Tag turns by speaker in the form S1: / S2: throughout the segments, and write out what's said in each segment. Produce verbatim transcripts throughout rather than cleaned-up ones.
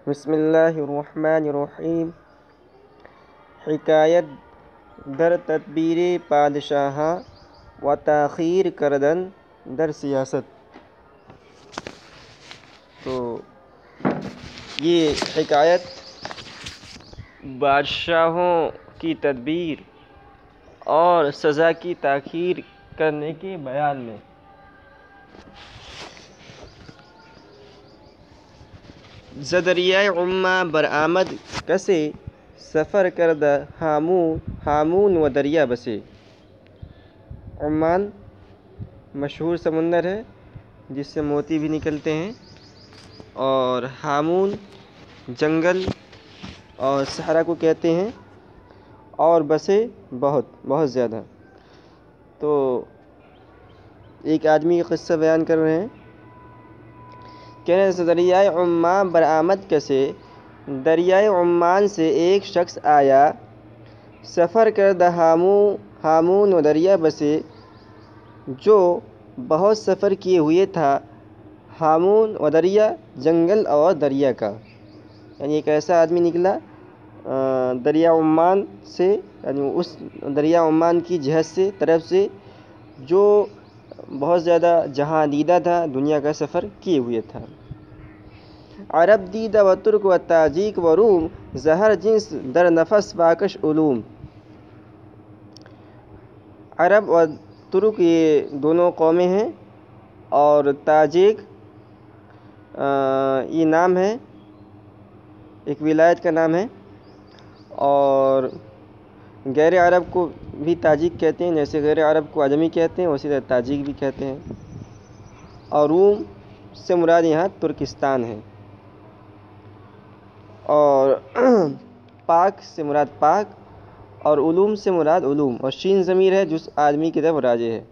S1: بسم اللہ الرحمن الرحیم۔ حکایت در تدبیر پادشاہاں و تاخیر کردن در سیاست۔ تو یہ حکایت بادشاہوں کی تدبیر اور سزا کی تاخیر کرنے کے بیان میں۔ ز دریائے عمان برآمد کسے سفر کردہ ہامون ہامون و دریا بسے۔ عمان مشہور سمندر ہے جس سے موتی بھی نکلتے ہیں، اور ہامون جنگل اور صحرا کو کہتے ہیں، اور بسیں بہت بہت زیادہ۔ تو ایک آدمی کا قصہ بیان کر رہے ہیں، کہہ رہے ہیں دریائے عمان برآمد کسے، دریائے عمان سے ایک شخص آیا، سفر کردہ ہامون ہامون و دریا بسے، جو بہت سفر کیے ہوئے تھا ہامون و دریا جنگل اور دریا کا۔ یعنی ایک ایسا آدمی نکلا دریا عمان سے، یعنی اس دریا عمان کی جہت سے طرف سے جو بہت زیادہ جہاں دیدہ تھا، دنیا کا سفر کیے ہوئے تھا۔ عرب دیدہ و ترک و تاجیک و روم، زہر جنس در نفس باکش علوم۔ عرب اور ترک یہ دونوں قومیں ہیں، اور تاجک یہ نام ہے، ایک ولایت کا نام ہے، اور غیر عرب کو بھی تاجک کہتے ہیں، جیسے غیر عرب کو عجمی کہتے ہیں اسی طرح تاجک بھی کہتے ہیں۔ اور روم سے مراد یہاں ترکستان ہے، اور پاک سے مراد پاک، اور علوم سے مراد علوم، اور شین ضمیر ہے جس آدمی کی طرف راجع ہے۔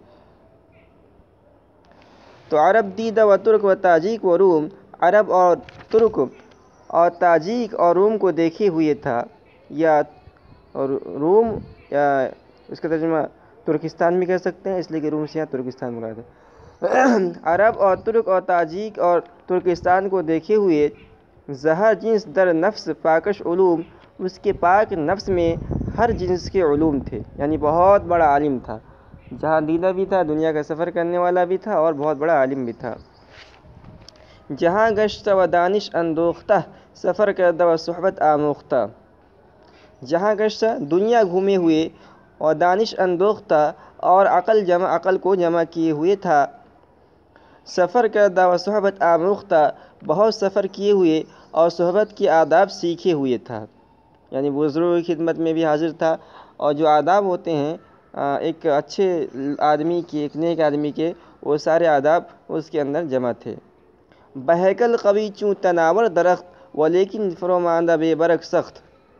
S1: تو عرب دیدہ و ترک و تاجیک و روم، عرب اور ترک اور تاجیک اور روم کو دیکھے ہوئے تھا، یا روم یا اس کا ترجمہ ترکستان بھی کہہ سکتے ہیں، اس لیے کہ روم سے یہاں ترکستان مراد ہے۔ عرب اور ترک اور تاجیک اور ترکستان کو دیکھے ہوئے، زہر جنس در نفس پاکش علوم، اس کے پاک نفس میں ہر جنس کے علوم تھے، یعنی بہت بڑا عالم تھا، جہاں دیدہ بھی تھا، دنیا کا سفر کرنے والا بھی تھا، اور بہت بڑا عالم بھی تھا۔ جہاں گشتہ و دانش اندوختہ، سفر کردہ و صحبت آموختہ۔ جہاں گشتہ دنیا گھومے ہوئے، اور دانش اندوختہ اور عقل جمع عقل کو جمع کیے ہوئے تھا، سفر کردہ و صحبت آموختہ، بہت سفر کیے ہوئے اور صحبت کے آداب سیکھے ہوئے تھا، یعنی بزرگوں کی خدمت میں بھی حاضر تھا، اور جو آداب ہوتے ہیں ایک اچھے آدمی کے، ایک نیک آدمی کے، وہ سارے آداب اس کے اندر جمع تھے۔ بہیکل قوی چوں تناور درخت، ولیکن فروماندہ بے برگ سخت۔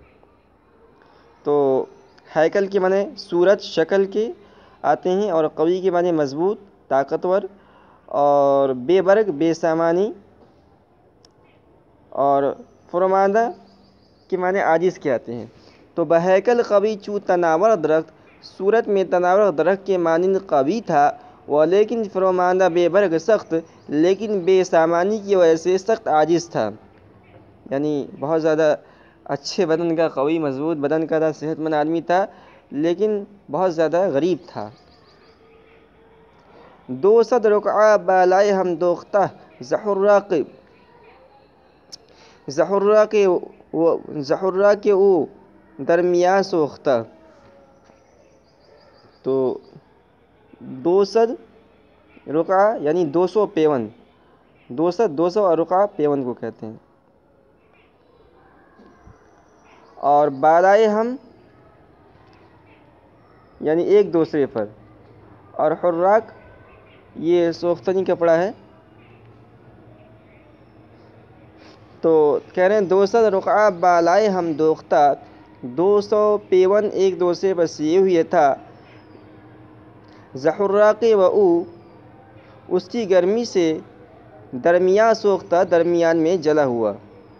S1: تو ہیکل کے معنی صورت شکل کے آتے ہیں، اور قوی کے معنی مضبوط طاقتور، اور بے برگ بے سامانی، اور فروماندہ کے معنی عاجز کے آتے ہیں۔ تو بہیکل قوی چوں تناور درخت، صورت میں تناور درخت کے مانند قوی تھا، ولیکن فروماندہ بے برگ سخت، لیکن بے سامانی کی وجہ سے سخت عاجز تھا، یعنی بہت زیادہ اچھے بدن کا، قوی مضبوط بدن کا تھا، صحت مند آدمی تھا، لیکن بہت زیادہ غریب تھا۔ دو صد رقعہ بالائے ہم دوختہ، زحرہ کے زحرہ کے زحرہ کے او درمیان سوختہ۔ تو دو سد رقعہ یعنی دو سو پیون، دو سد دو سو رقعہ پیون کو کہتے ہیں، اور بالائے ہم یعنی ایک دوسرے پر، اور حراک یہ سوختنی کپڑا ہے۔ تو کہہ رہے ہیں دو سو رقعہ بالائے ہم دوختہ، دو سو پیون ایک دوسرے پر سیے ہوئے تھا، زحراق و او اس کی گرمی سے، درمیان سوختہ درمیان میں جلا ہوا۔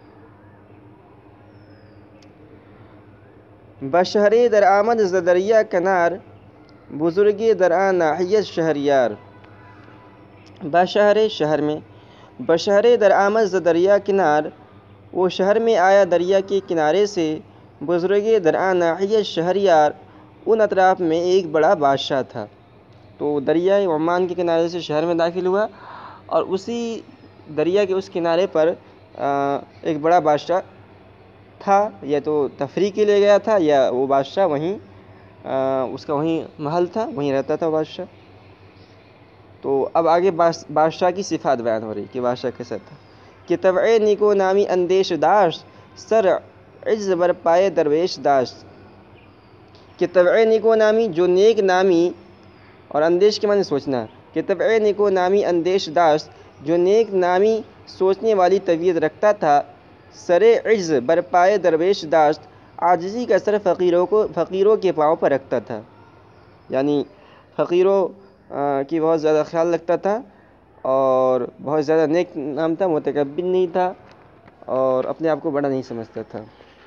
S1: بشہر در آمد ز دریا کنار، بزرگ درآ ناحیت شہریار۔ بشہر شہر میں، بشہر در آمد ز دریا کنار، وہ شہر میں آیا دریا کے کنارے سے، بزرگ درآں ناحیت شہریار، ان اطراف میں ایک بڑا بادشاہ تھا۔ تو دریائے عمان کے کنارے سے شہر میں داخل ہوا، اور اسی دریا کے اس کنارے پر ایک بڑا بادشاہ تھا، یا تو تفریح کے لیے گیا تھا، یا وہ بادشاہ وہیں اس کا وہیں محل تھا، وہیں رہتا تھا بادشاہ۔ تو اب آگے بادشاہ کی صفات بیان ہو رہی کہ بادشاہ کیسا تھا۔ کہ طبع نیکو نامی اندیش داشت، سر عجز بر پائے درویش داشت۔ کہ طبع نیکو نامی، جو نیک نامی، اور اندیش کے معنی سوچنا، کہ طبع نیکو نامی اندیش داشت، جو نیک نامی سوچنے والی طبیعت رکھتا تھا، سر عجز بر پائے درویش داشت، عاجزی کا سر فقیروں کو فقیروں کے پاؤں پر رکھتا تھا، یعنی فقیروں کی بہت زیادہ خیال رکھتا تھا، اور بہت زیادہ نیک نام تھا، متکبر نہیں تھا، اور اپنے آپ کو بڑا نہیں سمجھتا تھا۔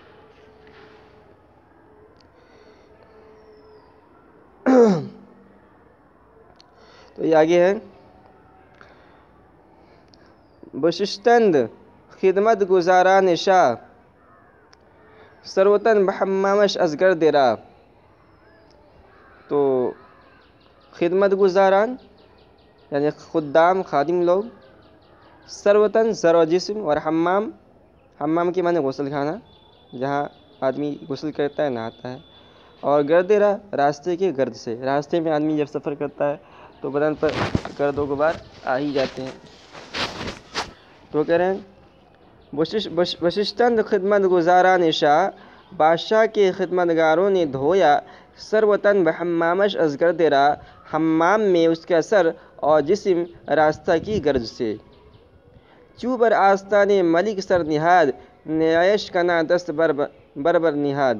S1: تو یہ آگے ہے، بششتند خدمت گزاران شاہ، سروتن بحمامش از گرد راہ۔ تو خدمت گزاران یعنی خدام، خادم لوگ، سروتن سر و جسم، اور حمام، حمام کے معنی غسل خانہ، جہاں آدمی غسل کرتا ہے، نہاتا ہے، اور گرد راہ راستے کے گرد سے، راستے میں آدمی جب سفر کرتا ہے تو بدن پر گرد و غبار آ ہی جاتے ہیں۔ تو کہہ رہے ہیں بششتند خدمت گزاران شاہ، بادشاہ کے خدمتگاروں نے دھویا، سر و تن بحمامش از گرد راہ، حمام میں اس کا سر اور جسم راستہ کی گرد سے۔ چو بر آستان ملک سر نہاد، نیایش کنا دست بر بر نہاد۔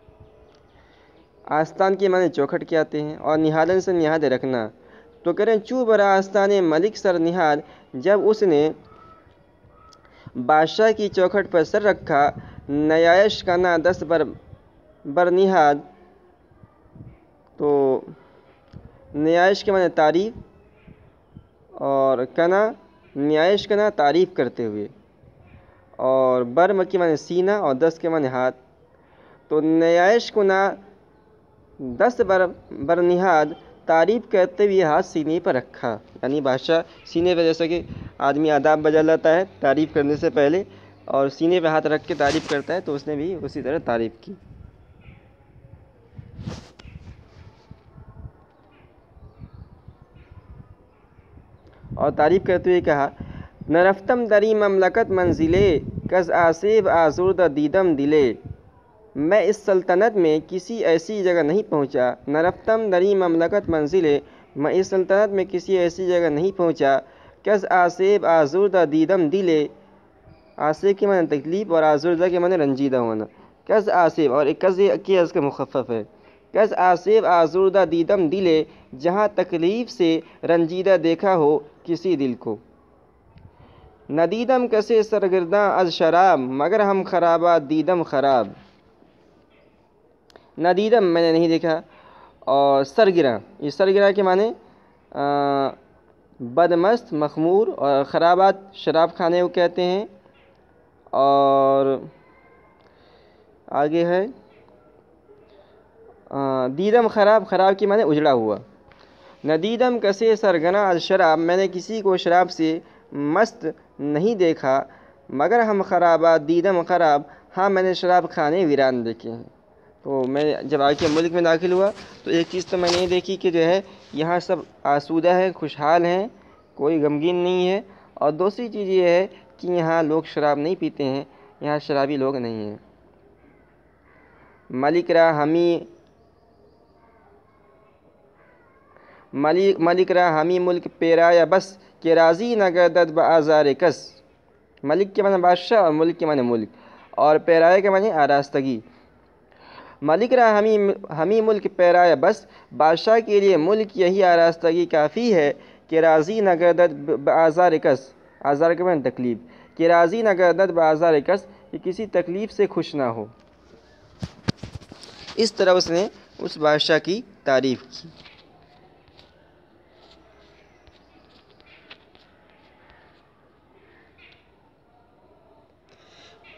S1: آستان کے معنی چوکھٹ کے آتے ہیں، اور نہادن سے نہاد رکھنا۔ تو کریں چو بر آستان ملک سر نہاد، جب اس نے بادشاہ کی چوکھٹ پر سر رکھا، نیایش کنا دست بر بر نہاد۔ تو نیایش کے معنی تعریف، اور کنا نیایش کنا تعریف کرتے ہوئے، اور برم کے معنی سینہ، اور دس کے معنی ہاتھ۔ تو نیایش کنا دس بر بر نہاد، تعریف کرتے ہوئے ہاتھ سینے پر رکھا، یعنی بادشاہ سینے پہ، جیسا کہ آدمی آداب بجا لاتا ہے تعریف کرنے سے پہلے، اور سینے پہ ہاتھ رکھ کے تعریف کرتا ہے، تو اس نے بھی اسی طرح تعریف کی۔ اور تعریف کرتے ہوئے کہا، نرفتم دری مملکت منزلے، کز آسیب آزردہ دیدم دلے۔ میں اس سلطنت میں کسی ایسی جگہ نہیں پہنچا، نرفتم دری مملکت منزلے، میں اس سلطنت میں کسی ایسی جگہ نہیں پہنچا، کز آسیب آزردہ دیدم دلے۔ آسیب کے معنی تکلیف، اور آزردہ کے معنی رنجیدہ ہونا۔ کز آسیب، اور ایک کز کی از کا مخفف ہے، کز آسیب آزردہ دیدم دلے، جہاں تکلیف سے رنجیدہ دیکھا ہو کسی دل کو۔ ندیدم کسے سرگرداں از شراب، مگر ہم خرابات دیدم خراب۔ ندیدم میں نے نہیں دیکھا، اور سرگراں، یہ سرگراں کے معنی بدمست، مخمور، اور خرابات شراب خانے کو کہتے ہیں۔ اور آگے ہے دیدم خراب، خراب کی معنی اجڑا ہوا۔ ندیدم کسے سرگنا از شراب، میں نے کسی کو شراب سے مست نہیں دیکھا، مگر ہم خرابات دیدم خراب، ہاں میں نے شراب خانے ویران دیکھے ہیں۔ تو میں جب آ کے ملک میں داخل ہوا تو ایک چیز تو میں نے دیکھی کہ جو ہے یہاں سب آسودہ ہیں، خوشحال ہیں، کوئی غمگین نہیں ہے، اور دوسری چیز یہ ہے کہ یہاں لوگ شراب نہیں پیتے ہیں، یہاں شرابی لوگ نہیں ہیں۔ ملک را ہمی ملک ملک را ہمی ملک پیرایا بس، کہ راضی نہ گردد بآزار کس۔ ملک کے معنی بادشاہ، اور ملک کے معنی ملک، اور پیرایا کے معنی آراستگی۔ ملک را ہمی ہمی ملک پیرایا بس، بادشاہ کے لیے ملک یہی آراستگی کافی ہے، کہ راضی نہ گردد بآزار کس، آزار کے معنی تکلیف، کہ راضی نہ گردد بآزار کس، کہ کسی تکلیف سے خوش نہ ہو۔ اس طرح اس نے اس بادشاہ کی تعریف کی۔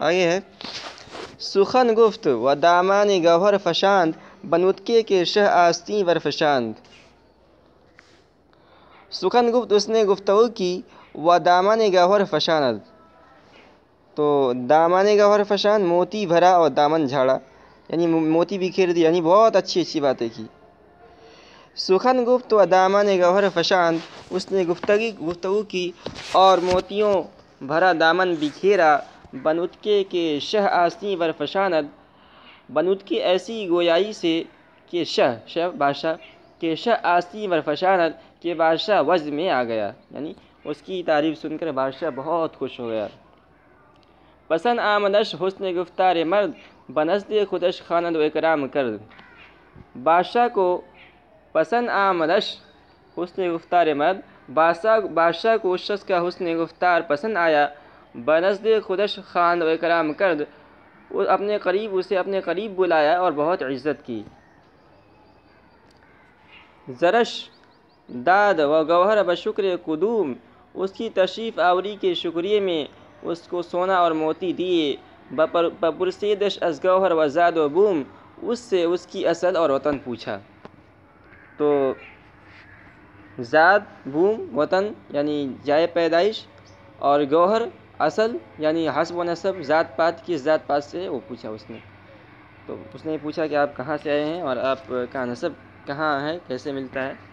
S1: آگے ہے سخن گفت و دامان گوہر فشاند بنودکے کے شہ آستین ور فشاند. سخن گفت اس نے گفتگو کی و دامان گوہر فشاند تو دامان گوہر فشاند موتی بھرا اور دامن جھاڑا یعنی موتی بکھیر دیا یعنی بہت اچھی اچھی باتیں کی. سخن گفت و دامان گوہر فشاند اس نے گفتگی گفتگو کی اور موتیوں بھرا دامن بکھیرا. بنودکے کے شہ آستین ور فشاند بنودکے ایسی گویائی سے کہ شہ شہ بادشاہ کہ شہ آستین ور فشاند کہ بادشاہ وجد میں آ گیا یعنی اس کی تعریف سن کر بادشاہ بہت خوش ہو گیا. پسند آمدش حسن گفتار مرد بنزد خودش خواند و اکرام کرد. بادشاہ کو پسند آمدش حسن گفتار مرد بادشاہ بادشاہ کو اس شخص کا حسن گفتار پسند آیا. بنزد خودش خواند و اکرام کرد وہ اپنے قریب اسے اپنے قریب بلایا اور بہت عزت کی. زرش داد و گوہر بشکر قدوم اس کی تشریف آوری کے شکریہ میں اس کو سونا اور موتی دیے. بپرسیدش از گوہر و زاد و بوم اس سے اس کی اصل اور وطن پوچھا. تو زاد بوم وطن یعنی جائے پیدائش اور گوہر اصل یعنی حسب و نسب ذات پات کی ذات پات سے وہ پوچھا اس نے. تو اس نے پوچھا کہ آپ کہاں سے آئے ہیں اور آپ کا نسب کہاں ہے کیسے ملتا ہے.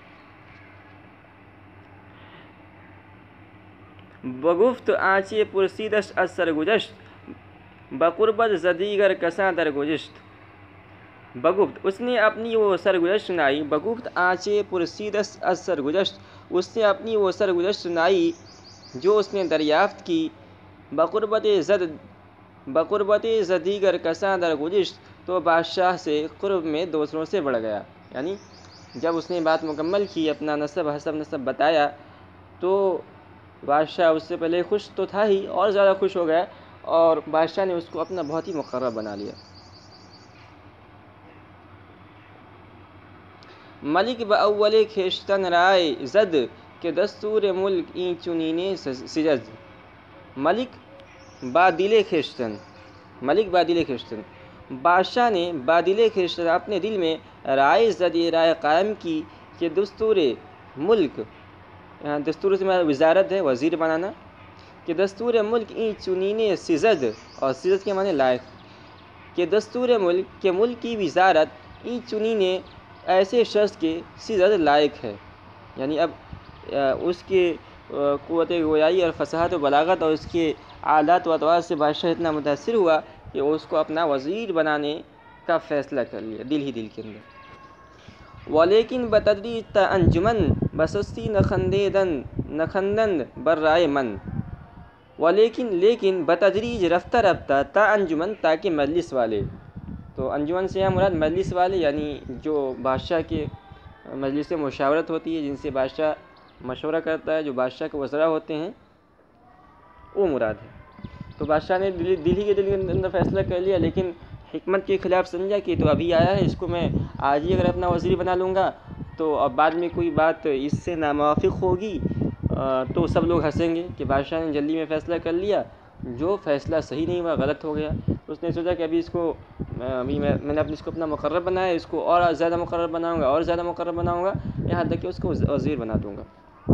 S1: بگفت آنچے پرسیدش از سرگذشت بقربت زدیگر کساں درگذشت. بگفت اس نے اپنی وہ سرگزشت سنائی. بگفت آنچے پرسیدش از سرگذشت اس نے اپنی وہ سرگزشت سنائی جو اس نے دریافت کی. بقربت زد بقربت زدیگر کساں درگذشت تو بادشاہ سے قرب میں دوسروں سے بڑھ گیا. یعنی جب اس نے بات مکمل کی اپنا نسب حسب نسب بتایا تو بادشاہ اس سے پہلے خوش تو تھا ہی اور زیادہ خوش ہو گیا اور بادشاہ نے اس کو اپنا بہت ہی مقرب بنا لیا. ملک باول کھیشتن رائے زد کہ دستور ملک این چنینے سجد. ملک بادل کھیشتن ملک بادل کھیشتن بادشاہ نے بادل کھیشتن اپنے دل میں رائے زد یہ رائے قائم کی کہ دستور ملک یہاں دستور سے ہمارا وزارت ہے وزیر بنانا کہ دستور ملک این چنینے سزد اور سزد کے معنی لائق کہ دستور ملک کے ملک کی وزارت این چنینے ایسے شخص کے سزد لائق ہے. یعنی اب اس کے قوت گویائی اور فصاحت و بلاغت اور اس کے عادات و اطوار سے بادشاہ اتنا متاثر ہوا کہ اس کو اپنا وزیر بنانے کا فیصلہ کر لیا دل ہی دل کے اندر. ولیکن بتدریج تا انجمن بسستی نخندیدن نخندند بر رائے من. ولیکن لیکن بتدریج رفتہ رفتہ تا انجمن تاکہ مجلس والے. تو انجمن سے یہاں مراد مجلس والے یعنی جو بادشاہ کے مجلس مشاورت ہوتی ہے جن سے بادشاہ مشورہ کرتا ہے جو بادشاہ کے وزراء ہوتے ہیں وہ مراد ہے. تو بادشاہ نے دل دل ہی کے دل کے اندر فیصلہ کر لیا لیکن حکمت کے خلاف سمجھا کہ تو ابھی آیا ہے اس کو میں آج ہی اگر اپنا وزیر بنا لوں گا تو اب بعد میں کوئی بات اس سے ناموافق ہوگی تو سب لوگ ہنسیں گے کہ بادشاہ نے جلدی میں فیصلہ کر لیا جو فیصلہ صحیح نہیں ہوا غلط ہو گیا. اس نے سوچا کہ ابھی اس کو ابھی میں میں نے اپنے اس کو اپنا مقرر بنایا اس کو اور زیادہ مقرر بناؤں گا اور زیادہ مقرر بناؤں گا یہاں تک کہ اس کو وزیر بنا دوں گا.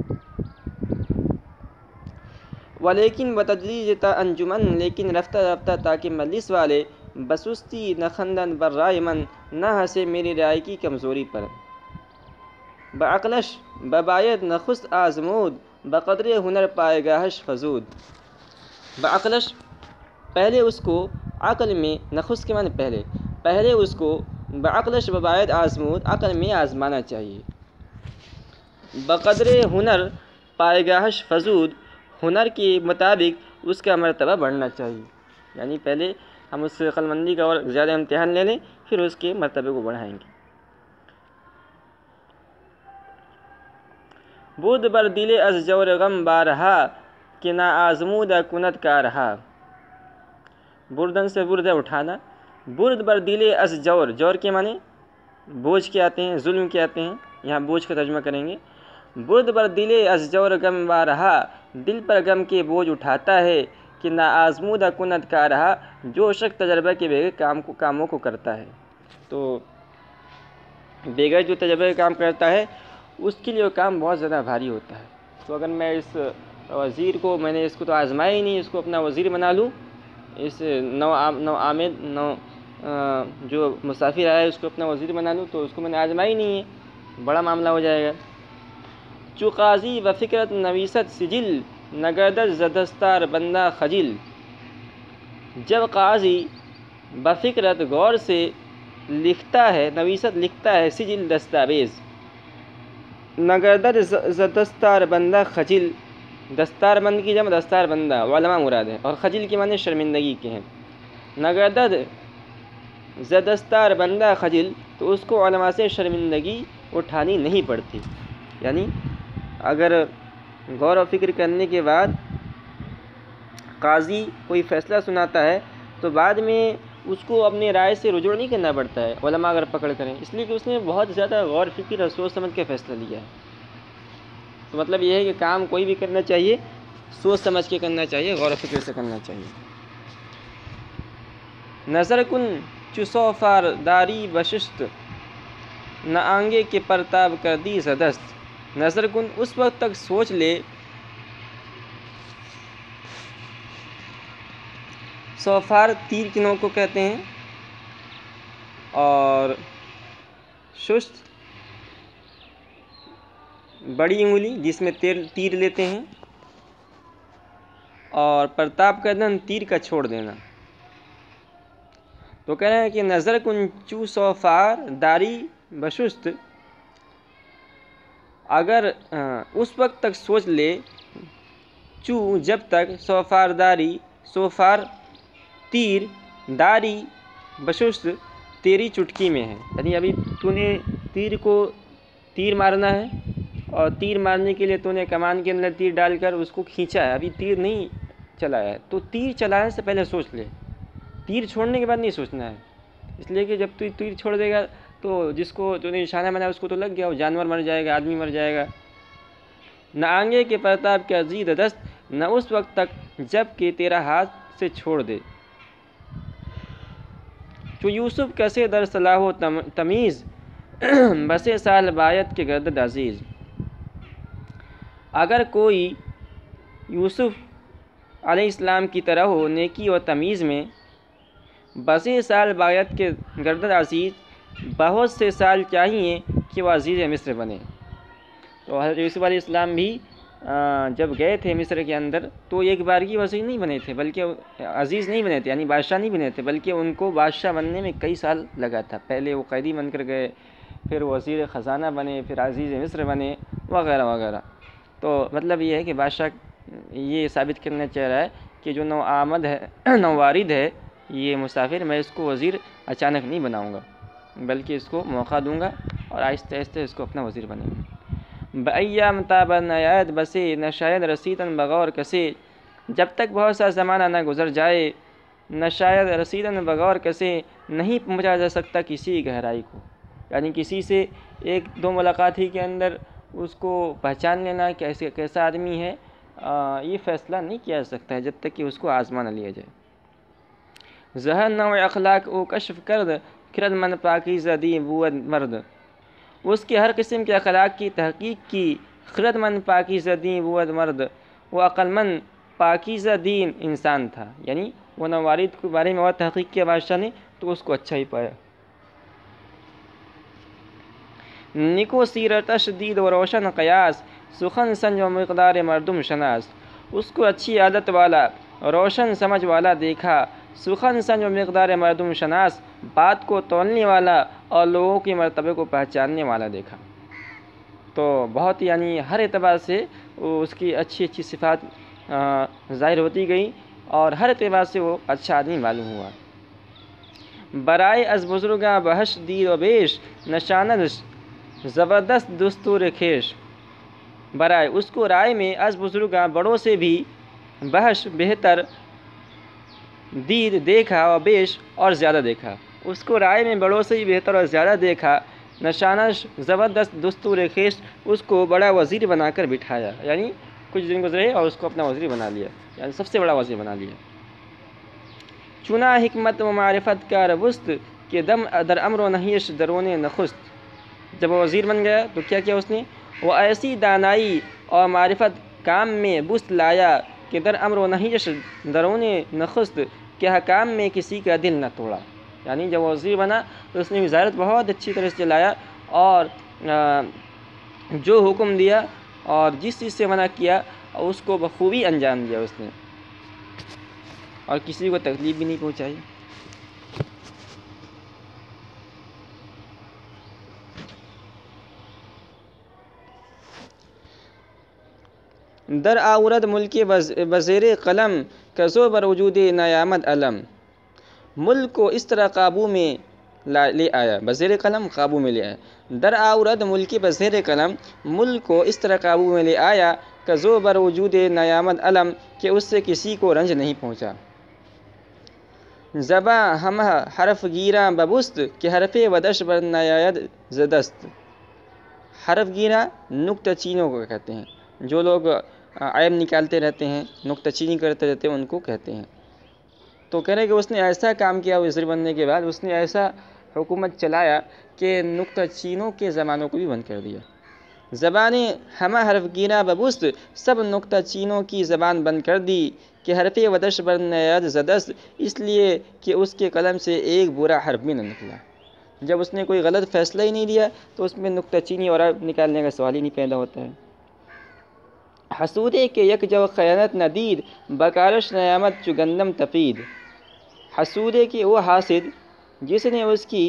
S1: ولیکن بتدریج تا انجمن لیکن رفتہ رفتہ تاکہ مجلس والے بسستی نخندن بر رائے من نہ ہنسے میری رائے کی کمزوری پر. بعقلش بباید نخست آزمود بقدر ہنر پائے گاہش فزود. بعقلش پہلے اس کو عقل میں نخست کے معنی پہلے پہلے اس کو بعقلش بباید آزمود عقل میں آزمانا چاہیے. بقدر ہنر پائے گاہش فزود ہنر کے مطابق اس کا مرتبہ بڑھنا چاہیے. یعنی پہلے ہم اس سے عقل مندی کا اور زیادہ امتحان لے لیں پھر اس کے مرتبے کو بڑھائیں گے. بود بر دل از جور غم بارہا کہ نا آزمود کنت کا رہا. بردن سے برد اٹھانا برد بر دل از جور جور کے معنی بوجھ کے آتے ہیں ظلم کے آتے ہیں یہاں بوجھ کا ترجمہ کریں گے. برد بر دل از جور غم بارہا دل پر غم کے بوجھ اٹھاتا ہے کہ ناآزمودہ کنت کا رہا جو شخص تجربہ کے بغیر کام کو کاموں کو کرتا ہے. تو بغیر جو تجربہ کے کام کرتا ہے اس کے لیے وہ کام بہت زیادہ بھاری ہوتا ہے. تو اگر میں اس وزیر کو میں نے اس کو تو آزمایا ہی نہیں، اس کو اپنا وزیر بنا لوں، اس نو نو آمد نو جو مسافر آیا ہے اس کو اپنا وزیر بنا لوں، تو اس کو میں نے آزمایا ہی نہیں ہے، بڑا معاملہ ہو جائے گا. چو قاضی و فکرت نویست سجل نگردد زدستار بندہ خجل. جب قاضی بفکرت غور سے لکھتا ہے، نویست لکھتا ہے، سجل دستاویز، نگردد زدستار بندہ خجل، دستار بند کی جمع دستار بندہ علماء مراد ہے، اور خجل کی معنی شرمندگی کے ہیں. نگردد زدستار بندہ خجل، تو اس کو علماء سے شرمندگی اٹھانی نہیں پڑتی. یعنی اگر غور و فکر کرنے کے بعد قاضی کوئی فیصلہ سناتا ہے تو بعد میں اس کو اپنے رائے سے رجوع نہیں کرنا پڑتا ہے علماء اگر پکڑ کریں، اس لیے کہ اس نے بہت زیادہ غور فکر اور سوچ سمجھ کے فیصلہ لیا ہے. تو مطلب یہ ہے کہ کام کوئی بھی کرنا چاہیے سوچ سمجھ کے کرنا چاہیے، غور و فکر سے کرنا چاہیے. نظر کن چو سوفار داری بشست نہ آنگے کے پرتاب کر دی زدست. نظر کن اس وقت تک سوچ لے، سوفار تیر کی نوک کو کہتے ہیں، اور شست بڑی انگلی جس میں تیر تیر لیتے ہیں، اور پرتاب کرنا تیر کا چھوڑ دینا. تو کہہ رہے ہیں کہ نظر کن چو سوفار داری بشست، اگر اس وقت تک سوچ لے، چو جب تک، سوفار داری سوفار تیر، داری بشست تیری چٹکی میں ہے. یعنی ابھی تو نے تیر کو تیر مارنا ہے اور تیر مارنے کے لیے تو نے کمان کے اندر تیر ڈال کر اس کو کھینچا ہے، ابھی تیر نہیں چلایا ہے. تو تیر چلانے سے پہلے سوچ لے، تیر چھوڑنے کے بعد نہیں سوچنا ہے. اس لیے کہ جب تو تیر چھوڑ دے گا تو جس کو تو نے نشانہ بنایا اس کو تو لگ گیا، وہ جانور مر جائے گا، آدمی مر جائے گا. نہ آنگے کے پرتاب کے عزیز دست، نہ اس وقت تک جب کہ تیرا ہاتھ سے چھوڑ دے. چو یوسف کسے در صلاح و تمیز بسے سال بایت کے گردد عزیز. اگر کوئی یوسف علیہ السلام کی طرح ہو نیکی و تمیز میں، بسے سال بایت کے گردد عزیز، بہت سے سال چاہیے کہ وہ عزیز مصر بنے. تو حضرت یوسف علیہ السلام بھی جب گئے تھے مصر کے اندر تو ایک بار کی وزیر نہیں بنے تھے، بلکہ عزیز نہیں بنے تھے، یعنی بادشاہ نہیں بنے تھے، بلکہ ان کو بادشاہ بننے میں کئی سال لگا تھا. پہلے وہ قیدی بن کر گئے، پھر وزیر خزانہ بنے، پھر عزیز مصر بنے، وغیرہ وغیرہ. تو مطلب یہ ہے کہ بادشاہ یہ ثابت کرنا چاہ رہا ہے کہ جو نو آمد ہے نو وارد ہے یہ مسافر، میں اس کو وزیر اچانک نہیں بناؤں گا، بلکہ اس کو موقع دوں گا اور آہستہ آہستہ اس کو اپنا وزیر بنیں گے. بایام تاب نیاد بسے نہ شاید رسیدن بغور کسے، جب تک بہت سا زمانہ نہ گزر جائے، نہ شاید رسیدن بغور کسے، نہیں پہنچا جا سکتا کسی گہرائی کو. یعنی کسی سے ایک دو ملاقات ہی کے اندر اس کو پہچان لینا کیسے کیسا آدمی ہے، یہ فیصلہ نہیں کیا جا سکتا ہے جب تک کہ اس کو آزما نہ لیا جائے. زہر نو اخلاق او کشف کرد خرد من پاکیزہ دی بود مرد. اس کے ہر قسم کے اخلاق کی تحقیق کی، خرد من پاکیزہ دین بود مرد، وہ عقل مند پاکیزہ دین انسان تھا. یعنی وہ نوارد کے بارے میں اور تحقیق کیا بادشاہ نے تو اس کو اچھا ہی پایا. نکو سیرتش دید و روشن قیاس، سخن سنج و مقدار مردم شناس. اس کو اچھی عادت والا، روشن سمجھ والا دیکھا، سخن سنج و مقدار مردم شناس، بات کو تولنے والا اور لوگوں کے مرتبے کو پہچاننے والا دیکھا. تو بہت یعنی ہر اعتبار سے اس کی اچھی اچھی صفات ظاہر ہوتی گئی اور ہر اعتبار سے وہ اچھا آدمی معلوم ہوا. برائے از بزرگاں بحش دیر و بیش، نشاند زبردست دستور کھیش. برائے اس کو رائے میں، از بزرگاں بڑوں سے بھی، بحش بہتر، دید دیکھا، اور بیش اور زیادہ دیکھا. اس کو رائے میں بڑوں سے ہی بہتر اور زیادہ دیکھا. نشانش زبردست دستور خیش، اس کو بڑا وزیر بنا کر بٹھایا. یعنی کچھ دن گزرے اور اس کو اپنا وزیر بنا لیا، یعنی سب سے بڑا وزیر بنا لیا۔ چنا حکمت و معرفت کا ربست کہ دم در امر و نہیش درون نخست۔ جب وہ وزیر بن گیا تو کیا کیا اس نے؟ وہ ایسی دانائی اور معرفت کام میں بست لایا کہ در امر و نہیش درون نخست کہ حکام میں کسی کا دل نہ توڑا۔ یعنی جب وہ وزیر بنا تو اس نے وزارت بہت اچھی طرح سے چلایا، اور جو حکم دیا اور جس چیز سے منع کیا اس کو بخوبی انجام دیا اس نے، اور کسی کو تکلیف بھی نہیں پہنچائی۔ در آورد ملک بزیر قلم کزو بر وجود نیامد علم۔ ملک کو اس طرح قابو میں لے آیا، بزیر قلم قابو میں لے آیا۔ در آورد ملک بزیر قلم، ملک کو اس طرح قابو میں لے آیا کزو بر وجود نیامد علم کہ اس سے کسی کو رنج نہیں پہنچا۔ زباں ہمہ حرف گیراں ببست کہ حرف ودش بر نیاید زدست۔ حرف گیراں نکتہ چینوں کو کہتے ہیں، جو لوگ عیب نکالتے رہتے ہیں، نکتہ چینی کرتے رہتے ہیں، ان کو کہتے ہیں۔ تو کہہ رہے کہ اس نے ایسا کام کیا وزیر بننے کے بعد، اس نے ایسا حکومت چلایا کہ نکتہ چینوں کے زبانوں کو بھی بند کر دیا۔ زبانیں ہمہ حرف گیراں ببست، سب نکتہ چینوں کی زبان بند کر دی کہ حرف ودش بر نیاید زدست، اس لیے کہ اس کے قلم سے ایک برا حرف بھی نہ نکلا۔ جب اس نے کوئی غلط فیصلہ ہی نہیں دیا تو اس میں نکتہ چینی اور عیب نکالنے کا سوال ہی نہیں پیدا ہوتا ہے۔ حسودے کے یک جو خیانت ندید بکارش نیامت چگندم تفید۔ حسودے کے وہ حاسد جس نے اس کی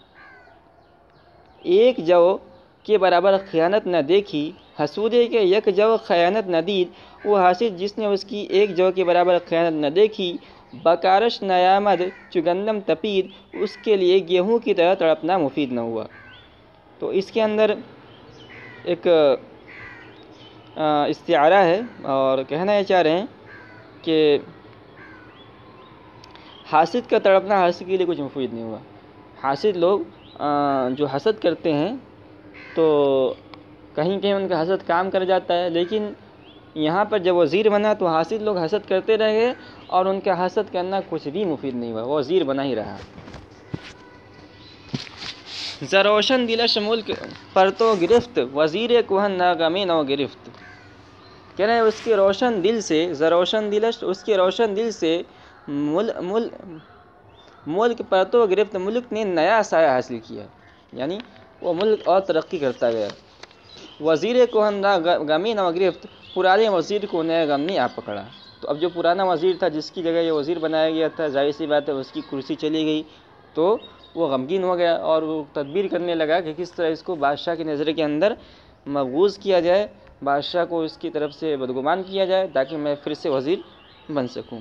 S1: ایک جو کے برابر خیانت نہ دیکھی، حسودے کے یک جو خیانت ندید، وہ حاسد جس نے اس کی ایک جو کے برابر خیانت نہ دیکھی، بکارش نیامد چگندم تپید، اس کے لیے گیہوں کی طرح تڑپنا مفید نہ ہوا۔ تو اس کے اندر ایک استعارہ ہے، اور کہنا یہ چاہ رہے ہیں کہ حاسد کا تڑپنا حاسد کے لیے کچھ مفید نہیں ہوا۔ حاسد لوگ جو حسد کرتے ہیں تو کہیں کہیں ان کا حسد کام کر جاتا ہے، لیکن یہاں پر جب وزیر بنا تو حاسد لوگ حسد کرتے رہے اور ان کا حسد کرنا کچھ بھی مفید نہیں ہوا، وہ وزیر بنا ہی رہا۔ زروشن دلش ملک پر تو گرفت، وزیر کوہن ناغمی نو گرفت۔ کہہ رہے ہیں اس کے روشن دل سے، زروشن دلش، اس کے روشن دل سے مل مل ملک پر تو گرفت، ملک نے نیا سایہ حاصل کیا، یعنی وہ ملک اور ترقی کرتا گیا۔ وزیر کوہن ناغمی نو گرفت، پرانے وزیر کو نیا غم نے آ پکڑا۔ تو اب جو پرانا وزیر تھا جس کی جگہ یہ وزیر بنایا گیا تھا، ظاہر سی بات ہے اس کی کرسی چلی گئی تو وہ غمگین ہو گیا، اور وہ تدبیر کرنے لگا کہ کس طرح اس کو بادشاہ کی نظر کے اندر مبغوض کیا جائے، بادشاہ کو اس کی طرف سے بدگمان کیا جائے تاکہ میں پھر سے وزیر بن سکوں۔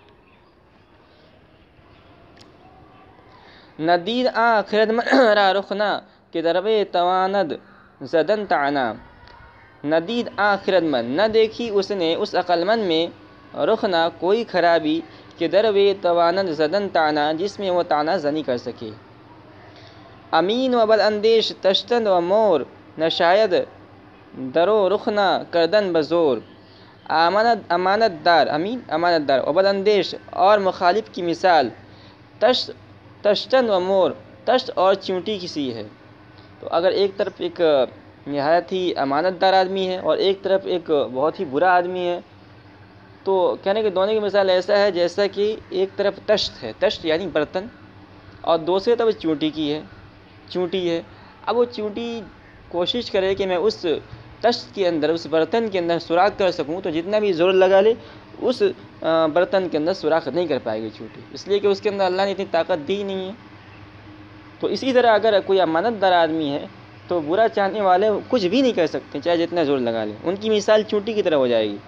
S1: ندید آ خرد مرا رخنا کہ دروے تواند زدن تعنا۔ ندید آ خرد مند، نہ دیکھی اس نے اس عقل مند میں رخنا کوئی خرابی کہ دروے تواند زدن تعنا، جس میں وہ تعنا زنی کر سکے۔ امین و بد اندیش تشتند و مور، نہ شاید درو رخنا کردن بزور۔ امانت امانت دار، امین امانت دار، و بد اندیش اور مخالف کی مثال، تشت تشتند و مور، تشت اور چونٹی کی سی ہے۔ تو اگر ایک طرف ایک نہایت ہی امانت دار آدمی ہے اور ایک طرف ایک بہت ہی برا آدمی ہے، تو کہنے کہ دونوں کی مثال ایسا ہے جیسا کہ ایک طرف تشت ہے، تشت یعنی برتن، اور دوسری طرف چونٹی کی ہے، چونٹی ہے۔ اب وہ چونٹی کوشش کرے کہ میں اس تشت کے اندر، اس برتن کے اندر سوراخ کر سکوں، تو جتنا بھی زور لگا لے اس برتن کے اندر سوراخ نہیں کر پائے گی چونٹی، اس لیے کہ اس کے اندر اللہ نے اتنی طاقت دی نہیں ہے۔ تو اسی طرح اگر کوئی امانت دار آدمی ہے تو برا چاہنے والے کچھ بھی نہیں کر سکتے چاہے جتنا زور لگا لیں، ان کی مثال چونٹی کی طرح ہو جائے گی۔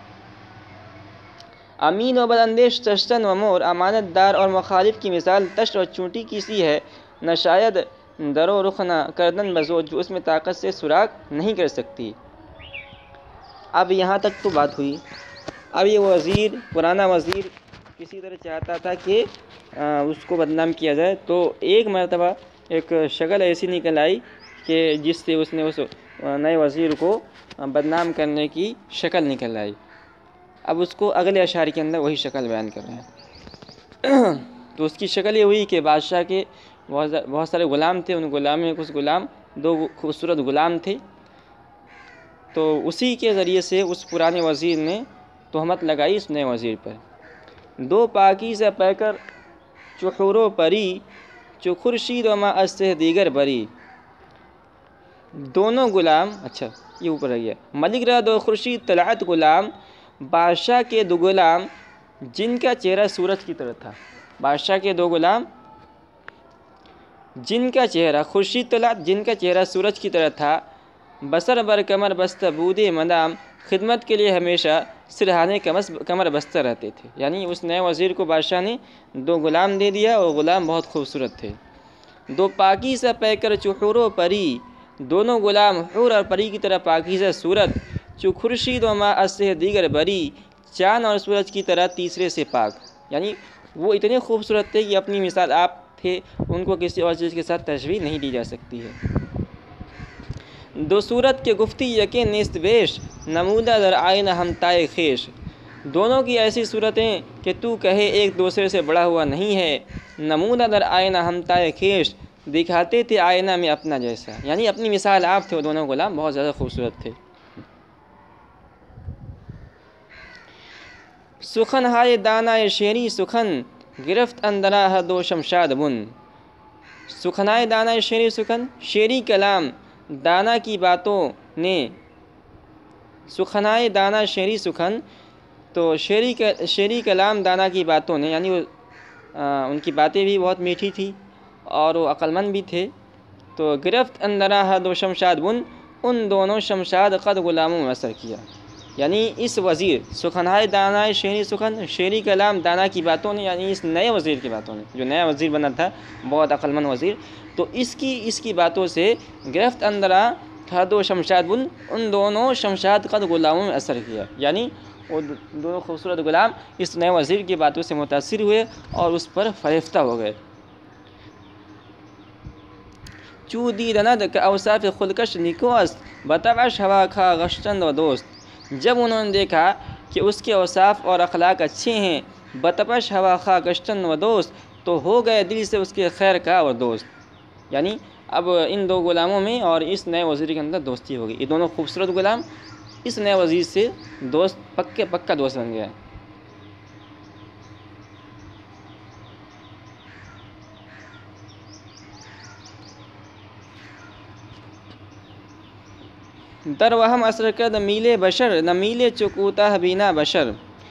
S1: امین و بد اندیش تشتن و مور، امانت دار اور مخالف کی مثال تشت اور چونٹی کی سی ہے، نہ شاید درو رخنا کردن بزور، جو اس میں طاقت سے سوراخ نہیں کر سکتی۔ اب یہاں تک تو بات ہوئی۔ اب یہ وزیر، پرانا وزیر کسی طرح چاہتا تھا کہ اس کو بدنام کیا جائے، تو ایک مرتبہ ایک شکل ایسی نکل آئی کہ جس سے اس نے اس نئے وزیر کو بدنام کرنے کی شکل نکل آئی۔ اب اس کو اگلے اشعار کے اندر وہی شکل بیان کر رہے ہیں۔ تو اس کی شکل یہ ہوئی کہ بادشاہ کے بہت سارے غلام تھے، ان غلام میں کچھ غلام دو خوبصورت غلام تھے، تو اسی کے ذریعے سے اس پرانے وزیر نے تہمت لگائی اس نئے وزیر پر۔ دو پاکیزہ پیکر چو حور و پری، چو خورشید و ماں از سے دیگر بری۔ دونوں غلام، اچھا یہ اوپر رہ گیا، ملک را دو خورشید طلعت غلام، بادشاہ کے دو غلام جن کا چہرہ سورج کی طرح تھا۔ بادشاہ کے دو غلام جن کا چہرہ خورشید طلعت، جن کا چہرہ سورج کی طرح تھا، بسر بر کمر بستہ بودے مدام، خدمت کے لیے ہمیشہ سرہانے کمر بستہ رہتے تھے۔ یعنی اس نئے وزیر کو بادشاہ نے دو غلام دے دیا اور غلام بہت خوبصورت تھے۔ دو پاکیزہ پیکر چو حور و پری، دونوں غلام حور اور پری کی طرح پاکیزہ صورت، چو خورشید و ماں از سے دیگر بری، چاند اور سورج کی طرح تیسرے سے پاک۔ یعنی وہ اتنے خوبصورت تھے کہ اپنی مثال آپ تھے، ان کو کسی اور چیز کے ساتھ تشبیہ نہیں دی جا سکتی ہے۔ دو صورت کے گفتی یکے نیست بیش، نمودہ در آئینہ ہمتائے خیش۔ دونوں کی ایسی صورتیں کہ تو کہے ایک دوسرے سے بڑا ہوا نہیں ہے، نمودہ در آئینہ ہمتائے خیش، دکھاتے تھے آئینہ میں اپنا جیسا۔ یعنی اپنی مثال آپ تھے، وہ دونوں غلام بہت زیادہ خوبصورت تھے۔ سخن ہائے دانائے شیری سخن، گرفت اندراہ دو شمشاد بن۔ سخنائے دانائے شیری سخن، شیری کلام دانا کی باتوں نے، سخنائے دانا شیری سخن، تو شیری شیری کلام دانا کی باتوں نے، یعنی وہ ان کی باتیں بھی بہت میٹھی تھی اور وہ عقل مند بھی تھے۔ تو گرفت اندراہ دو شمشاد بن، ان دونوں شمشاد قد غلاموں میں اثر کیا۔ یعنی اس وزیر سخنائے دانائے شیری سخن، شیری کلام دانا کی باتوں نے، یعنی اس نئے وزیر کی باتوں نے، جو نیا وزیر بنا تھا بہت عقل مند وزیر، تو اس کی اس کی باتوں سے گرفت اندرا تھا دو شمشاد بن، ان دونوں شمشاد قد غلاموں میں اثر کیا۔ یعنی وہ دونوں خوبصورت غلام اس نئے وزیر کی باتوں سے متاثر ہوئے اور اس پر فریفتہ ہو گئے۔ چو دیدند کہ اوصاف خودکش نیکو است، بطبعش ہوا کھا غشچند و دوست۔ جب انہوں نے دیکھا کہ اس کے اوصاف اور اخلاق اچھے ہیں، بطبعش ہوا کھا غشچند و دوست، تو ہو گئے دل سے اس کے خیر کا اور دوست۔ یعنی اب ان دو غلاموں میں اور اس نئے وزیر کے اندر دوستی ہو گئی۔ یہ دونوں خوبصورت غلام اس نئے وزیر سے دوست، پکے پکا دوست بن گیا۔ در وہم اثر کرد میلے بشر، نہ میلے چکوتا بینا بشر۔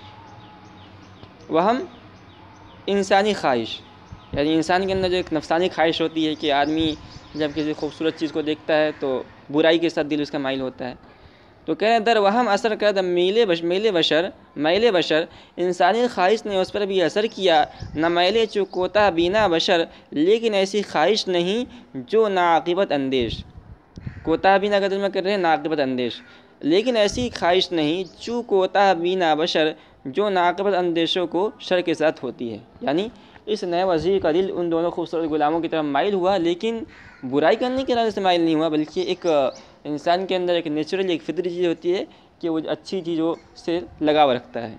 S1: وہم انسانی خواہش، یعنی انسان کے اندر جو ایک نفسانی خواہش ہوتی ہے کہ آدمی جب کسی خوبصورت چیز کو دیکھتا ہے تو برائی کے ساتھ دل اس کا مائل ہوتا ہے۔ تو کہہ رہے ہیں در وہم اثر کرد میلے بش میلے بشر، میلے بشر، انسانی خواہش نے اس پر بھی اثر کیا، نہ میلے چکوتا بینا بشر، لیکن ایسی خواہش نہیں جو ناعاقبت اندیش، کوتا بینا کا ترجمہ کر رہے ہیں ناعاقبت اندیش، لیکن ایسی خواہش نہیں چو کوتا بینا بشر، جو ناعاقبت اندیشوں کو شر کے ساتھ ہوتی ہے۔ یعنی اس نئے وزیر کا دل ان دونوں خوبصورت غلاموں کی طرف مائل ہوا، لیکن برائی کرنے کے ارادے سے مائل نہیں ہوا، بلکہ ایک انسان کے اندر ایک نیچرل ایک فطری چیز ہوتی ہے کہ وہ اچھی چیزوں سے لگاؤ رکھتا ہے۔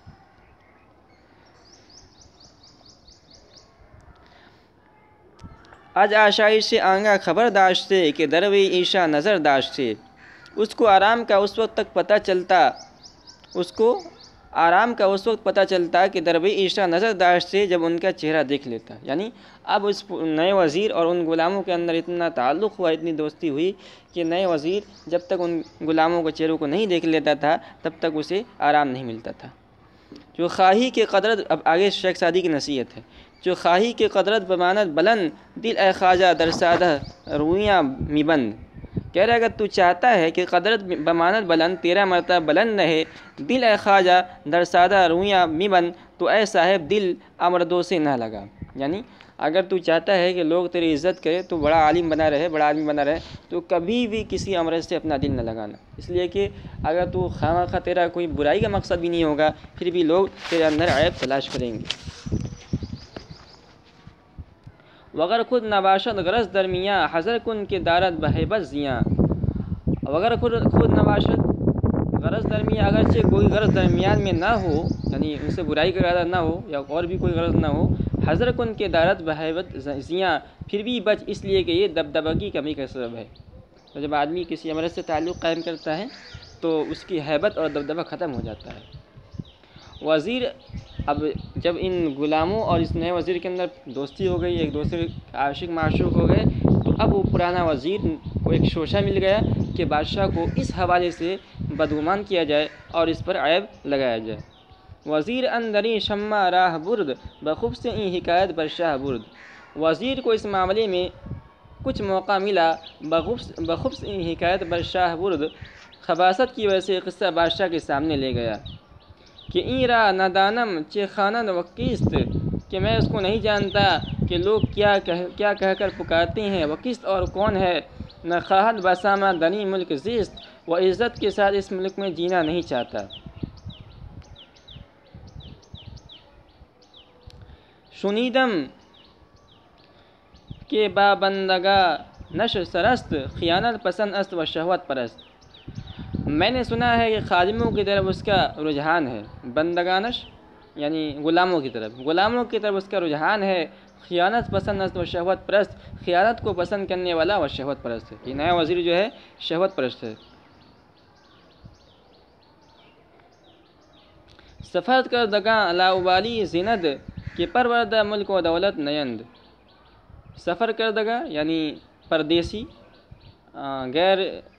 S1: آج آشائش سے آنگا خبر داشتے کہ دروی عیشا نظر داشتے، اس کو آرام کا اس وقت تک پتہ چلتا اس کو آرام کا اس وقت پتہ چلتا کہ دروی عیشا نظر داشتے، جب ان کا چہرہ دیکھ لیتا۔ یعنی اب اس نئے وزیر اور ان غلاموں کے اندر اتنا تعلق ہوا، اتنی دوستی ہوئی کہ نئے وزیر جب تک ان غلاموں کے چہروں کو نہیں دیکھ لیتا تھا تب تک اسے آرام نہیں ملتا تھا۔ جو خواہی کے قدرت، اب آگے شیخ سعدی کی نصیحت ہے، جو خواہی کے قدرت بماند بلند، دل اے خواجہ در سادہ رویاں می بند۔ کہہ رہا ہے اگر تو چاہتا ہے کہ قدرت بماند بلند تیرا مرتبہ بلند رہے، دل اے خواجہ در سادہ رویاں می بند، تو اے صاحب دل امردوں سے نہ لگا۔ یعنی اگر تو چاہتا ہے کہ لوگ تیری عزت کرے، تو بڑا عالم بنا رہے، بڑا آدمی بنا رہے، تو کبھی بھی کسی امرض سے اپنا دل نہ لگانا، اس لیے کہ اگر تو خواہ خواہ تیرا کوئی برائی کا مقصد بھی نہیں ہوگا، پھر بھی لوگ تیرے اندر عیب تلاش کریں گے۔ وگر خود نباشد غرض درمیاں، حذر کن کے دارد بہیبت زیاں۔ وگر خود خود نباشد غرض درمیان اگرچہ کوئی غرض درمیان میں نہ ہو، یعنی ان سے برائی کا ارادہ نہ ہو یا اور بھی کوئی غرض نہ ہو، حضرت ان کے دارت بہیبت زیاں پھر بھی بچ، اس لیے کہ یہ دبدبہ کی کمی کا سبب ہے۔ تو جب آدمی کسی امرت سے تعلق قائم کرتا ہے تو اس کی ہیبت اور دبدبہ ختم ہو جاتا ہے۔ وزیر اب جب ان غلاموں اور اس نئے وزیر کے اندر دوستی ہو گئی، ایک دوسرے عاشق معشوق ہو گئے، تو اب وہ پرانا وزیر کو ایک شوشہ مل گیا کہ بادشاہ کو اس حوالے سے بدگمان کیا جائے اور اس پر عیب لگایا جائے۔ وزیر اندری شمع راہ برد، بخوب سے این حکایت بر شاہ برد۔ وزیر کو اس معاملے میں کچھ موقع ملا، بخوب سے این حکایت بر شاہ برد، خباثت کی وجہ سے قصہ بادشاہ کے سامنے لے گیا کہ این را ندانم چہ خوانند و کیست، کہ میں اس کو نہیں جانتا کہ لوگ کیا کہہ کیا کہہ کر پکارتے ہیں، وہ کس اور کون ہے، نہ خواہد بسامہ دنی ملک زیست، وہ عزت کے ساتھ اس ملک میں جینا نہیں چاہتا۔ شنیدم کہ با بندگا نش سرست، خیانت پسند است و شہوت پرست۔ میں نے سنا ہے کہ خادموں کی طرف اس کا رجحان ہے، بندگانش یعنی غلاموں کی طرف غلاموں کی طرف اس کا رجحان ہے، خیانت پسند است و شہوت پرست، خیانت کو پسند کرنے والا و شہوت پرست ہے۔ یہ نیا وزیر جو ہے شہوت پرست ہے۔ سفر کردگاں لاابالی زند، کہ پروردہ ملک و دولت نیند۔ سفر کردگاں یعنی پردیسی، غیر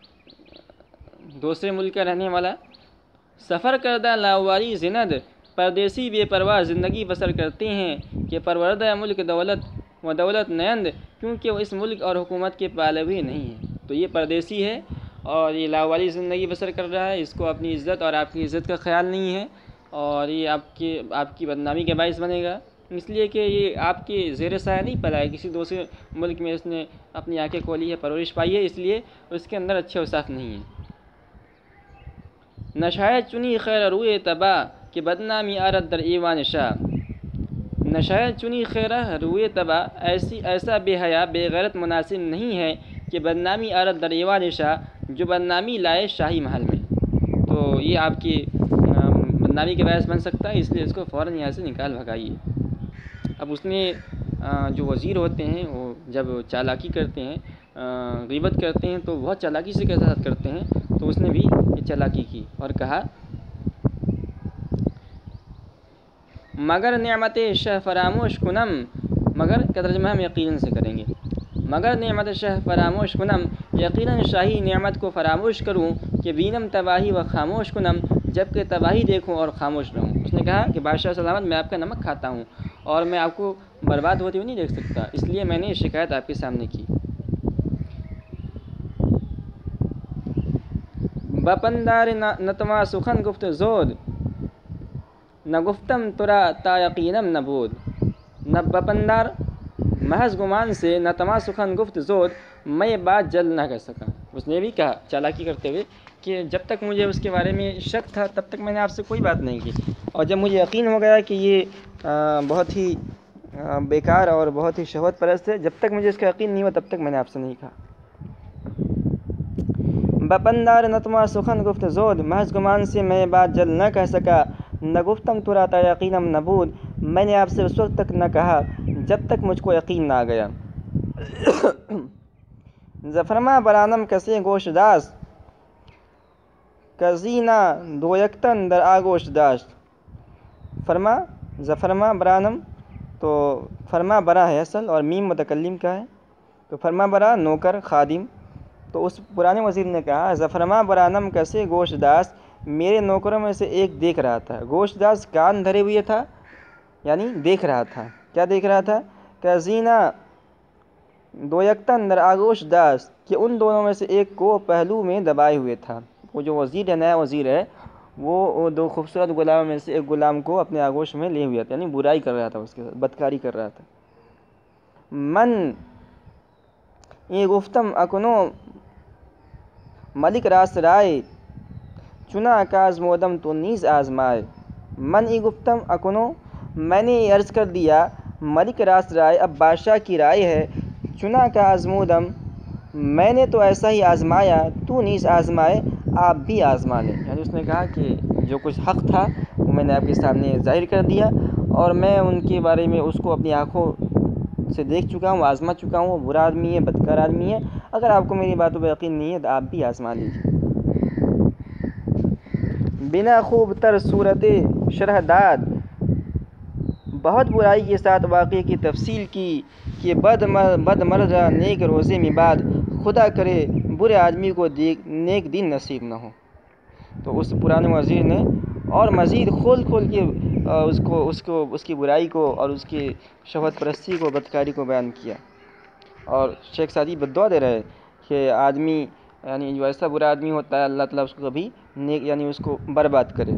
S1: دوسرے ملک کا رہنے والا۔ سفر کردہ لاابالی زند، پردیسی بے پرواہ زندگی بسر کرتے ہیں کہ پروردہ ملک دولت و دولت نیند، کیونکہ وہ اس ملک اور حکومت کے پالے ہوئے نہیں ہیں۔ تو یہ پردیسی ہے اور یہ لاابالی زندگی بسر کر رہا ہے، اس کو اپنی عزت اور آپ کی عزت کا خیال نہیں ہے، اور یہ آپ کے آپ کی بدنامی کا باعث بنے گا، اس لیے کہ یہ آپ کے زیر سایہ نہیں پلا ہے، کسی دوسرے ملک میں اس نے اپنی آنکھیں کھولی ہے، پرورش پائی ہے، اس لیے اس کے اندر اچھے اوصاف نہیں ہیں۔ نشاید چنی خیر روئے تباہ، کہ بدنامی آرد در ایوان شاہ۔ نشاید چنی خیرہ روئے تباہ، ایسی ایسا بے حیا بے غیرت مناسب نہیں ہے کہ بدنامی آرد در ایوان شاہ، جو بدنامی لائے شاہی محل میں۔ تو یہ آپ کی بدنامی کے باعث بن سکتا ہے، اس لیے اس کو فوراً یہاں سے نکال بھگائیے۔ اب اس نے جو وزیر ہوتے ہیں وہ جب چالاکی کرتے ہیں، غیبت کرتے ہیں، تو بہت چالاکی سے کے ساتھ کرتے ہیں، تو اس نے بھی یہ چالاکی کی اور کہا مگر نعمت شہ فراموش کنم، مگر کا ترجمہ ہم یقیناً سے کریں گے، مگر نعمت شہ فراموش کنم، یقیناً شاہی نعمت کو فراموش کروں، کہ بینم تباہی و خاموش کنم، جب کہ تباہی دیکھوں اور خاموش رہوں۔ اس نے کہا کہ بادشاہ سلامت، میں آپ کا نمک کھاتا ہوں اور میں آپ کو برباد ہوتے ہوئے نہیں دیکھ سکتا، اس لیے میں نے یہ شکایت آپ کے سامنے کی۔ بپندار نتما سخن گفت زود، نہ گفتم ترا تا یقینم نہ بود۔ نہ بپندار محض گمان سے، نہ تما سخن گفت زود، میں یہ بات جلد نہ کر سکا۔ اس نے بھی کہا چالاکی کرتے ہوئے کہ جب تک مجھے اس کے بارے میں شک تھا تب تک میں نے آپ سے کوئی بات نہیں کی، اور جب مجھے یقین ہو گیا کہ یہ بہت ہی بیکار اور بہت ہی شہوت پرست ہے، جب تک مجھے اس کا یقین نہیں ہوا تب تک میں نے آپ سے نہیں کہا۔ بپندار نتما سخن گفت زود، محض گمان سے میں یہ بات جلد نہ کہہ سکا، نہ گفتم ترا تا یقینم نہ بود، میں نے آپ سے اس وقت تک نہ کہا جب تک مجھ کو یقین نہ آ گیا۔ زفرما برانم کسے گوش داشت، کزینہ دو یکتن در آگوش داشت۔ فرما زفرما برانم، تو فرما برا ہے اصل اور میم متکلم کا ہے، تو فرما برا نوکر خادم، تو اس پرانے وزیر نے کہا زفرما برانم کسے گوش داشت، میرے نوکروں میں سے ایک دیکھ رہا تھا۔ گوش داشت کان دھرے ہوئے تھا، یعنی دیکھ رہا تھا۔ کیا دیکھ رہا تھا؟ کزینہ دو یکتن در آگوش داشت، کہ ان دونوں میں سے ایک کو پہلو میں دبائے ہوئے تھا۔ وہ جو وزیر ہے، نیا وزیر ہے، وہ دو خوبصورت غلاموں میں سے ایک غلام کو اپنے آگوش میں لے ہوئے تھا، یعنی برائی کر رہا تھا، اس کے ساتھ بدکاری کر رہا تھا۔ من یہ گفتم اکنو ملک راست رائے، چنا کا آزمودم تو نیز آزمائے۔ من یہ گفتم اکنو، میں نے یہ عرض کر دیا، ملک راست رائے، اب بادشاہ کی رائے ہے، چنا کا آزمودم، میں نے تو ایسا ہی آزمایا، تو نیز آزمائے، آپ بھی آزما لیں۔ یعنی اس نے کہا کہ جو کچھ حق تھا وہ میں نے آپ کے سامنے ظاہر کر دیا، اور میں ان کے بارے میں اس کو اپنی آنکھوں سے دیکھ چکا ہوں، آزما چکا ہوں۔ وہ برا آدمی ہے، بدکار آدمی ہے۔ اگر آپ کو میری باتوں پہ یقین نہیں ہے تو آپ بھی آزما لیجیے۔ بنا خوب تر صورت شرح داد، بہت برائی کے ساتھ واقعے کی تفصیل کی کہ بد بد مرہ نیک روزے میں بعد، خدا کرے برے آدمی کو نیک دن نصیب نہ ہو۔ تو اس پرانے وزیر نے اور مزید کھول کھول کے اس کو اس کو اس کی برائی کو اور اس کی شہوت پرستی کو، بدکاری کو بیان کیا۔ اور شیخ سعدی بد دعا دے رہے کہ آدمی یعنی جو ایسا برا آدمی ہوتا ہے اللہ تعالیٰ اس کو کبھی نیک یعنی اس کو برباد کرے۔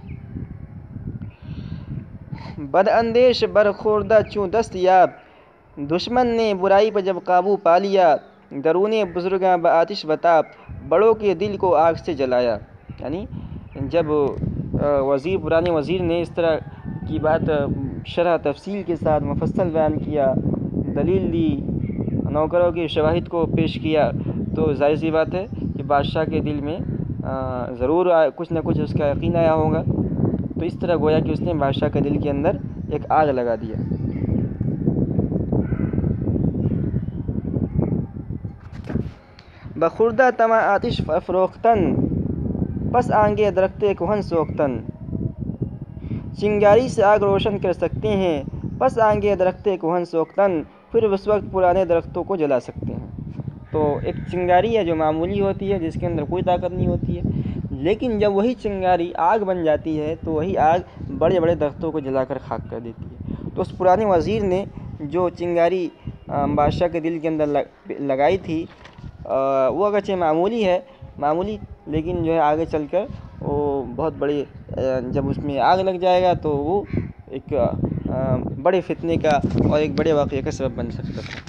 S1: بد اندیش برخوردہ چوں دستیاب، دشمن نے برائی پر جب قابو پا لیا، درون بزرگاں بآتش بتاب، بڑوں کے دل کو آگ سے جلایا۔ یعنی جب وزیر پرانے وزیر نے اس طرح کی بات شرح تفصیل کے ساتھ مفصل بیان کیا، دلیل دی، نوکروں کے شواہد کو پیش کیا، تو ظاہر سی بات ہے کہ بادشاہ کے دل میں ضرور کچھ نہ کچھ اس کا یقین آیا ہوگا۔ تو اس طرح گویا کہ اس نے بادشاہ کے دل کے اندر ایک آگ لگا دیا۔ بخوردہ طمع آتش افروختن، پس آنگے درخت کہن سوختن، چنگاری سے آگ روشن کر سکتے ہیں، پس آنگے درخت کہن سوختن، پھر اس وقت پرانے درختوں کو جلا سکتے ہیں۔ تو ایک چنگاری ہے جو معمولی ہوتی ہے، جس کے اندر کوئی طاقت نہیں ہوتی ہے، لیکن جب وہی چنگاری آگ بن جاتی ہے تو وہی آگ بڑے بڑے درختوں کو جلا کر خاک کر دیتی ہے۔ تو اس پرانے وزیر نے جو چنگاری بادشاہ کے دل کے اندر لگائی تھی وہ اگرچہ معمولی ہے معمولی لیکن جو ہے آگے چل کر وہ بہت بڑی، جب اس میں آگ لگ جائے گا تو وہ ایک بڑے فتنے کا اور ایک بڑے واقعے کا سبب بن سکتا تھا۔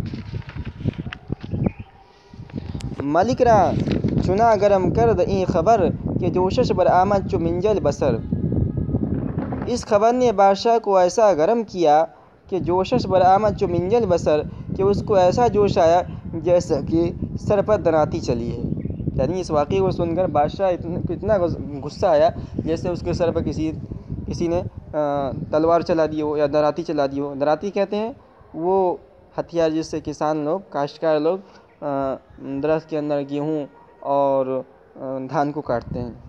S1: ملک را چنا گرم کرد این خبر کہ جوشش برآمد چو منجل بسر، اس خبر نے بادشاہ کو ایسا گرم کیا کہ جوشش برآمد چو منجل بسر، کہ اس کو ایسا جوش آیا جیسا کہ سر پر دراتی چلی ہے۔ یعنی اس واقعے کو سن کر بادشاہ اتنا غصہ آیا جیسے اس کے سر پر کسی کسی نے تلوار چلا دی ہو یا دراتی چلا دی ہو۔ دراتی کہتے ہیں وہ ہتھیار جس سے کسان لوگ، کاشتکار لوگ درخت کے اندر گیہوں اور دھان کو کاٹتے ہیں۔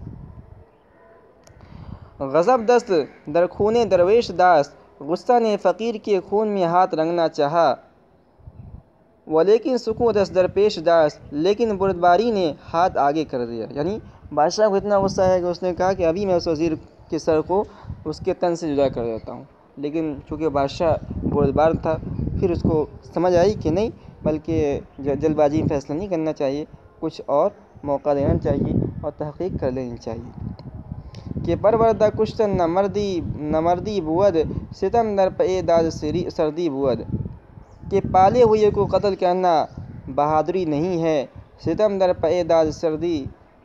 S1: غضب دست در خون درویش داست، غصہ نے فقیر کے خون میں ہاتھ رنگنا چاہا، ولیکن سکون دست در پیش داست، لیکن بردباری نے ہاتھ آگے کر دیا۔ یعنی بادشاہ کو اتنا غصہ ہے کہ اس نے کہا کہ ابھی میں اس وزیر کے سر کو اس کے تن سے جدا کر دیتا ہوں، لیکن چونکہ بادشاہ بردبار تھا، پھر اس کو سمجھ آئی کہ نہیں، بلکہ جلد بازی میں فیصلہ نہیں کرنا چاہیے، کچھ اور موقع دینا چاہیے اور تحقیق کر لینی چاہیے۔ کہ پروردہ کشتن نہ مردی نہ مردی بود، ستم در پہ داد سردی بود، کہ پالے ہوئے کو قتل کرنا بہادری نہیں ہے، ستم در پہ داد سردی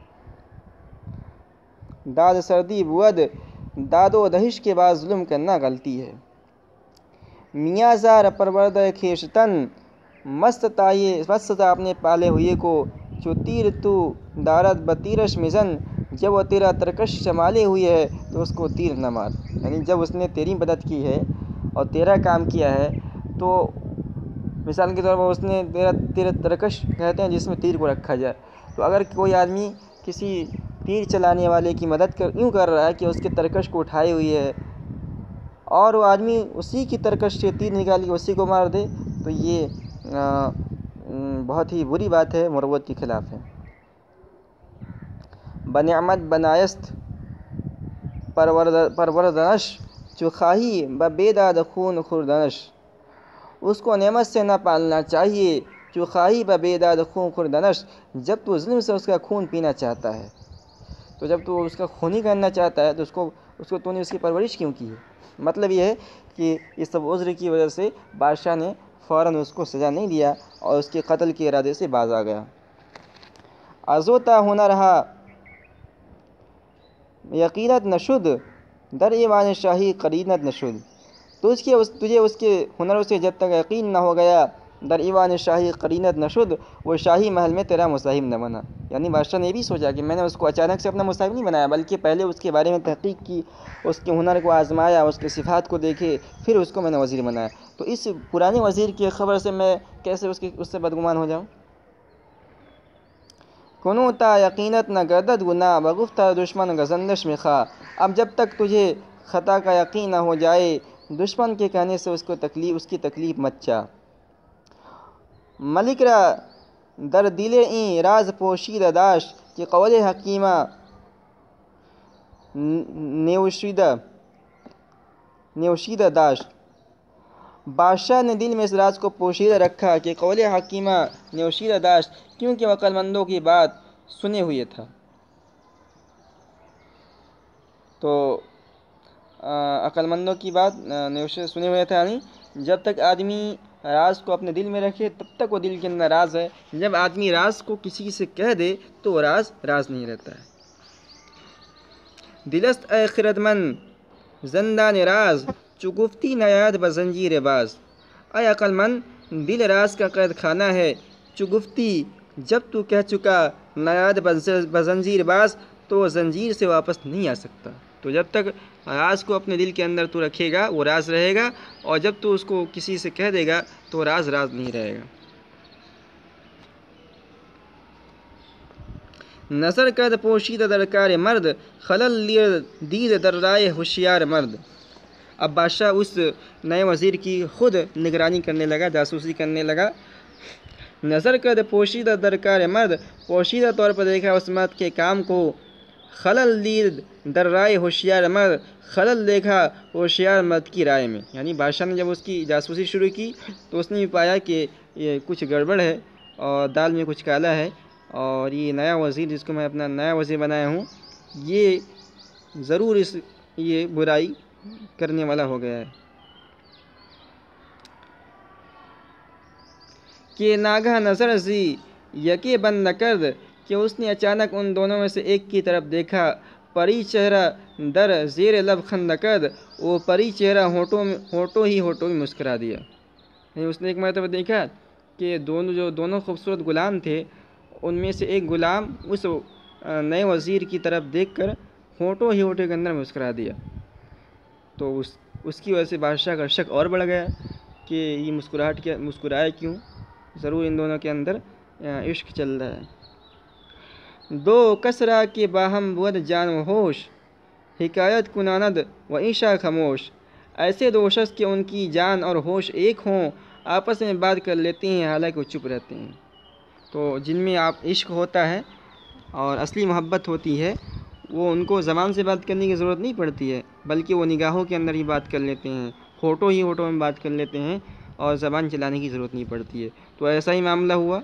S1: داد سردی بود، داد و دہش کے بعد ظلم کرنا غلطی ہے۔ میاں زار پروردہ کھیشتن، مست تائے مست تا اپنے پالے ہوئے کو، چو تیر تو دارد بتیرش مزن، جب وہ تیرا ترکش سنبھالے ہوئی ہے تو اس کو تیر نہ مار۔ یعنی جب اس نے تیری مدد کی ہے اور تیرا کام کیا ہے تو مثال کے طور پر اس نے تیرا تیرا ترکش کہتے ہیں جس میں تیر کو رکھا جائے، تو اگر کوئی آدمی کسی تیر چلانے والے کی مدد کر یوں کر رہا ہے کہ اس کے ترکش کو اٹھائے ہوئی ہے اور وہ آدمی اسی کی ترکش سے تیر نکال کے اسی کو مار دے، تو یہ بہت ہی بری بات ہے، مروت کے خلاف ہے۔ بنعمت بنایست پروردنش، جو خواہی ببیداد خون خوردنش، اس کو نعمت سے نہ پالنا چاہیے، جو خواہی ببیداد خون خوردنش، جب تو ظلم سے اس کا خون پینا چاہتا ہے۔ تو جب تو اس کا خون ہی کرنا چاہتا ہے تو اس کو اس کو تو نے اس کی پرورش کیوں کی ہے؟ مطلب یہ ہے کہ اس سب عذر کی وجہ سے بادشاہ نے فوراً اس کو سزا نہیں دیا اور اس کے قتل کے ارادے سے باز آ گیا۔ ازوتا ہنر ہا یقینت نشد، در ایوان شاہی قرینت نشد، تو اس کے تجھے اس کے ہنروں سے جب تک یقین نہ ہو گیا در ایوان شاہی قرینت نشد، وہ شاہی محل میں تیرا مصاحب نہ بنا۔ یعنی بادشاہ نے یہ بھی سوچا کہ میں نے اس کو اچانک سے اپنا مصاحب نہیں بنایا، بلکہ پہلے اس کے بارے میں تحقیق کی، اس کے ہنر کو آزمایا، اس کے صفات کو دیکھے، پھر اس کو میں نے وزیر بنایا۔ تو اس پرانے وزیر کی خبر سے میں کیسے اس کی اس سے بدگمان ہو جاؤں؟ کنو تا یقینت نہ گردد گناہ بگفتہ دشمن گزندش میں خواہ۔ اب جب تک تجھے خطا کا یقین نہ ہو جائے، دشمن کے کہنے سے اس کو تکلیف اس کی تکلیف مت چاہ۔ ملک را در دل این راز پوشیدہ داشت کہ قول حکیمہ نیوشیدہ نیوشیدہ داشت۔ بادشاہ نے دل میں اس راز کو پوشیدہ رکھا کہ قول حکیمہ نیوشیدہ داشت، کیونکہ وہ عقل مندوں کی بات سنے ہوئے تھا۔ تو عقل مندوں کی بات نیوشیدہ سنے ہوئے تھا، یعنی جب تک آدمی راز کو اپنے دل میں رکھے تب تک وہ دل کے اندر راز ہے، جب آدمی راز کو کسی سے کہہ دے تو وہ راز راز نہیں رہتا ہے۔ دلست اے خردمند زندان راز، چو گفتی نیاد بزنجیر باز۔ اے عقل مند، دل راز کا قید خانہ ہے، چو گفتی جب تو کہہ چکا نیاد بزنجیر باز، تو وہ زنجیر سے واپس نہیں آ سکتا۔ تو جب تک راز کو اپنے دل کے اندر تو رکھے گا وہ راز رہے گا، اور جب تو اس کو کسی سے کہہ دے گا تو راز راز نہیں رہے گا۔ نظر کرد پوشید درکار مرد، خلل لیر دید در رائے ہوشیار مرد۔ اب بادشاہ اس نئے وزیر کی خود نگرانی کرنے لگا، جاسوسی کرنے لگا۔ نظر کرد پوشیدہ درکار مرد، پوشیدہ طور پر دیکھا اس مرد کے کام کو۔ خلل دید در رائے ہوشیار مرد، خلل دیکھا ہوشیار مرد کی رائے میں، یعنی بادشاہ نے جب اس کی جاسوسی شروع کی تو اس نے بھی پایا کہ یہ کچھ گڑبڑ ہے اور دال میں کچھ کالا ہے، اور یہ نیا وزیر جس کو میں اپنا نیا وزیر بنایا ہوں یہ ضرور اس یہ برائی کرنے والا ہو گیا ہے۔ کہ ناگہ نظر زی یکے بند نہ کرد، کہ اس نے اچانک ان دونوں میں سے ایک کی طرف دیکھا۔ پری چہرہ در زیر لب خند نہ کرد، وہ پری چہرہ ہونٹوں میں ہونٹوں ہی ہونٹوں میں مسکرا دیا۔ یعنی اس نے ایک مرتبہ دیکھا کہ دونوں جو دونوں خوبصورت غلام تھے ان میں سے ایک غلام اس نئے وزیر کی طرف دیکھ کر ہونٹوں ہی ہونٹوں کے اندر مسکرا دیا۔ تو اس اس کی وجہ سے بادشاہ کا شک اور بڑھ گیا کہ یہ مسکراہٹ کیا مسکرایا کیوں، ضرور ان دونوں کے اندر عشق چل رہا ہے۔ دو کسرا کے باہم بود جان و ہوش، حکایت کناند و عشا خاموش۔ ایسے دو شخص کہ ان کی جان اور ہوش ایک ہوں، آپس میں بات کر لیتے ہیں حالانکہ وہ چپ رہتے ہیں۔ تو جن میں آپ عشق ہوتا ہے اور اصلی محبت ہوتی ہے وہ ان کو زبان سے بات کرنے کی ضرورت نہیں پڑتی ہے، بلکہ وہ نگاہوں کے اندر ہی بات کر لیتے ہیں، ہونٹوں ہی ہونٹوں میں بات کر لیتے ہیں اور زبان چلانے کی ضرورت نہیں پڑتی ہے۔ تو ایسا ہی معاملہ ہوا۔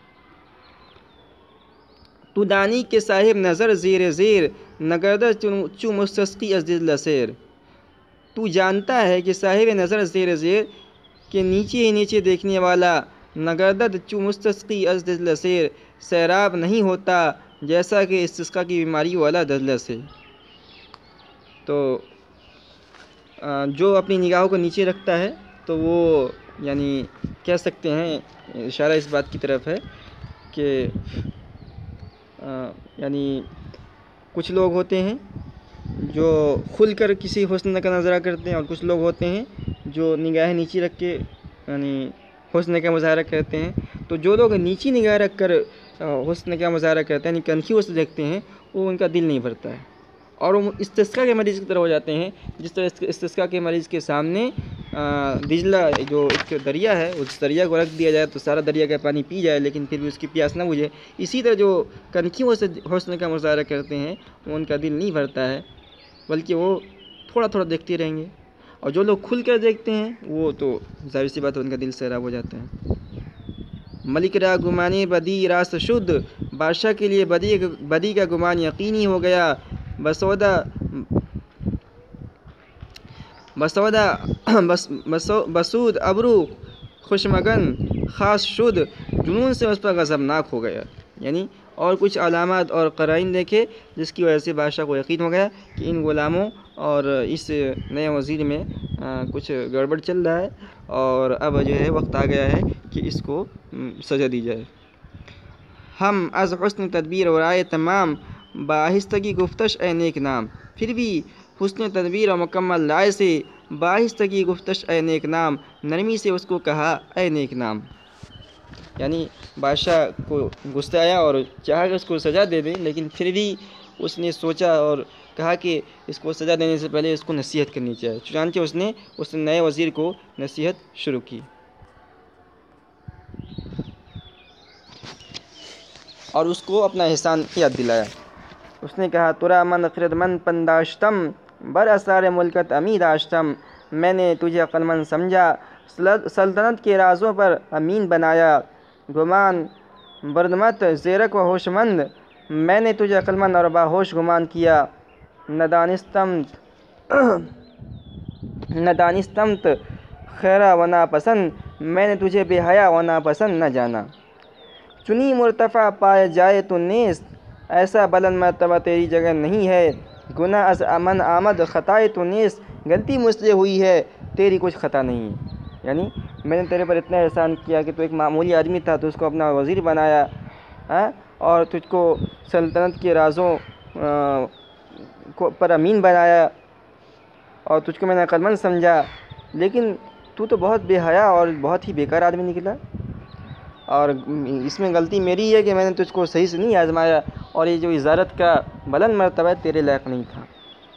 S1: تو دانی کے صاحب نظر زیر زیر، نگردر چو مستسقی از دل سیر۔ تو جانتا ہے کہ صاحب نظر زیر زیر کہ نیچے ہی نیچے دیکھنے والا، نگردد چو مستسقی از دل سیر، سیراب نہیں ہوتا جیسا کہ استسقاء کی بیماری والا دجلہ سے۔ تو جو اپنی نگاہوں کو نیچے رکھتا ہے تو وہ یعنی کہہ سکتے ہیں، اشارہ اس بات کی طرف ہے کہ یعنی کچھ لوگ ہوتے ہیں جو کھل کر کسی حسن کا نظارہ کرتے ہیں، اور کچھ لوگ ہوتے ہیں جو نگاہیں نیچی رکھ کے یعنی حسن کا مظاہرہ کرتے ہیں۔ تو جو لوگ نیچی نگاہ رکھ کر حسن کا مظاہرہ کرتے ہیں، یعنی کنکھیوں سے دیکھتے ہیں، وہ ان کا دل نہیں بھرتا ہے، اور وہ استسقاء کے مریض کی طرح ہو جاتے ہیں۔ جس طرح استسقاء کے مریض کے سامنے دجلہ جو ایک دریا ہے، اس دریا کو رکھ دیا جائے تو سارا دریا کا پانی پی جائے لیکن پھر بھی اس کی پیاس نہ بجھے، اسی طرح جو کنکھیوں سے حسن کا مظاہرہ کرتے ہیں وہ ان کا دل نہیں بھرتا ہے، بلکہ وہ تھوڑا تھوڑا دیکھتے رہیں گے، اور جو لوگ کھل کر دیکھتے ہیں وہ تو ظاہر سی بات ہے ان کا دل سیراب ہو جاتا ہے۔ ملک را گمانے بدی راست شد، بادشاہ کے لیے بدی بدی کا گمان یقینی ہو گیا۔ بسودہ بسودہ بسود ابرو خوشمگن خاص شد، جنون سے اس پر غضبناک ہو گیا۔ یعنی اور کچھ علامات اور قرائن دیکھے جس کی وجہ سے بادشاہ کو یقین ہو گیا کہ ان غلاموں اور اس نئے وزیر میں کچھ گڑبڑ چل رہا ہے اور اب جو ہے وقت آ گیا ہے کہ اس کو سزا دی جائے۔ ہم از حسن تدبیر اور رائے تمام باہستگی گفتش اے نیک نام، پھر بھی حسن تدبیر اور مکمل رائے سے باہستگی گفتش اے نیک نام، نرمی سے اس کو کہا اے نیک نام۔ یعنی بادشاہ کو غصہ آیا اور چاہا کہ اس کو سزا دے دے، لیکن پھر بھی اس نے سوچا اور کہا کہ اس کو سزا دینے سے پہلے اس کو نصیحت کرنی چاہیے، چنانچہ اس نے اس نئے وزیر کو نصیحت شروع کی اور اس کو اپنا احسان یاد دلایا۔ اس نے کہا ترا من خردمند پنداشتم بر اسرار ملکت امید داشتم، میں نے تجھے عقلمند سمجھا، سلطنت کے رازوں پر امین بنایا، گمان بردمت زیرک و ہوش مند، میں نے تجھے عقلمند اور باہوش گمان کیا، ندانستمت ندانستمت خیرہ و ناپسند، میں نے تجھے بے حیا و ناپسند نہ جانا۔ چنی مرتفع پائے جائے تو نیست، ایسا بلند مرتبہ تیری جگہ نہیں ہے، گناہ از امن آمد خطائے تو نیست، غلطی مجھ سے ہوئی ہے تیری کچھ خطا نہیں ہے۔ یعنی میں نے تیرے پر اتنا احسان کیا کہ تو ایک معمولی آدمی تھا، تو اس کو اپنا وزیر بنایا اور تجھ کو سلطنت کے رازوں پر امین بنایا اور تجھ کو میں نے عقلمند سمجھا، لیکن تو تو بہت بے حیا اور بہت ہی بیکار آدمی نکلا، اور اس میں غلطی میری ہے کہ میں نے تجھ کو صحیح سے نہیں آزمایا، اور یہ جو وزارت کا بلند مرتبہ تیرے لائق نہیں تھا۔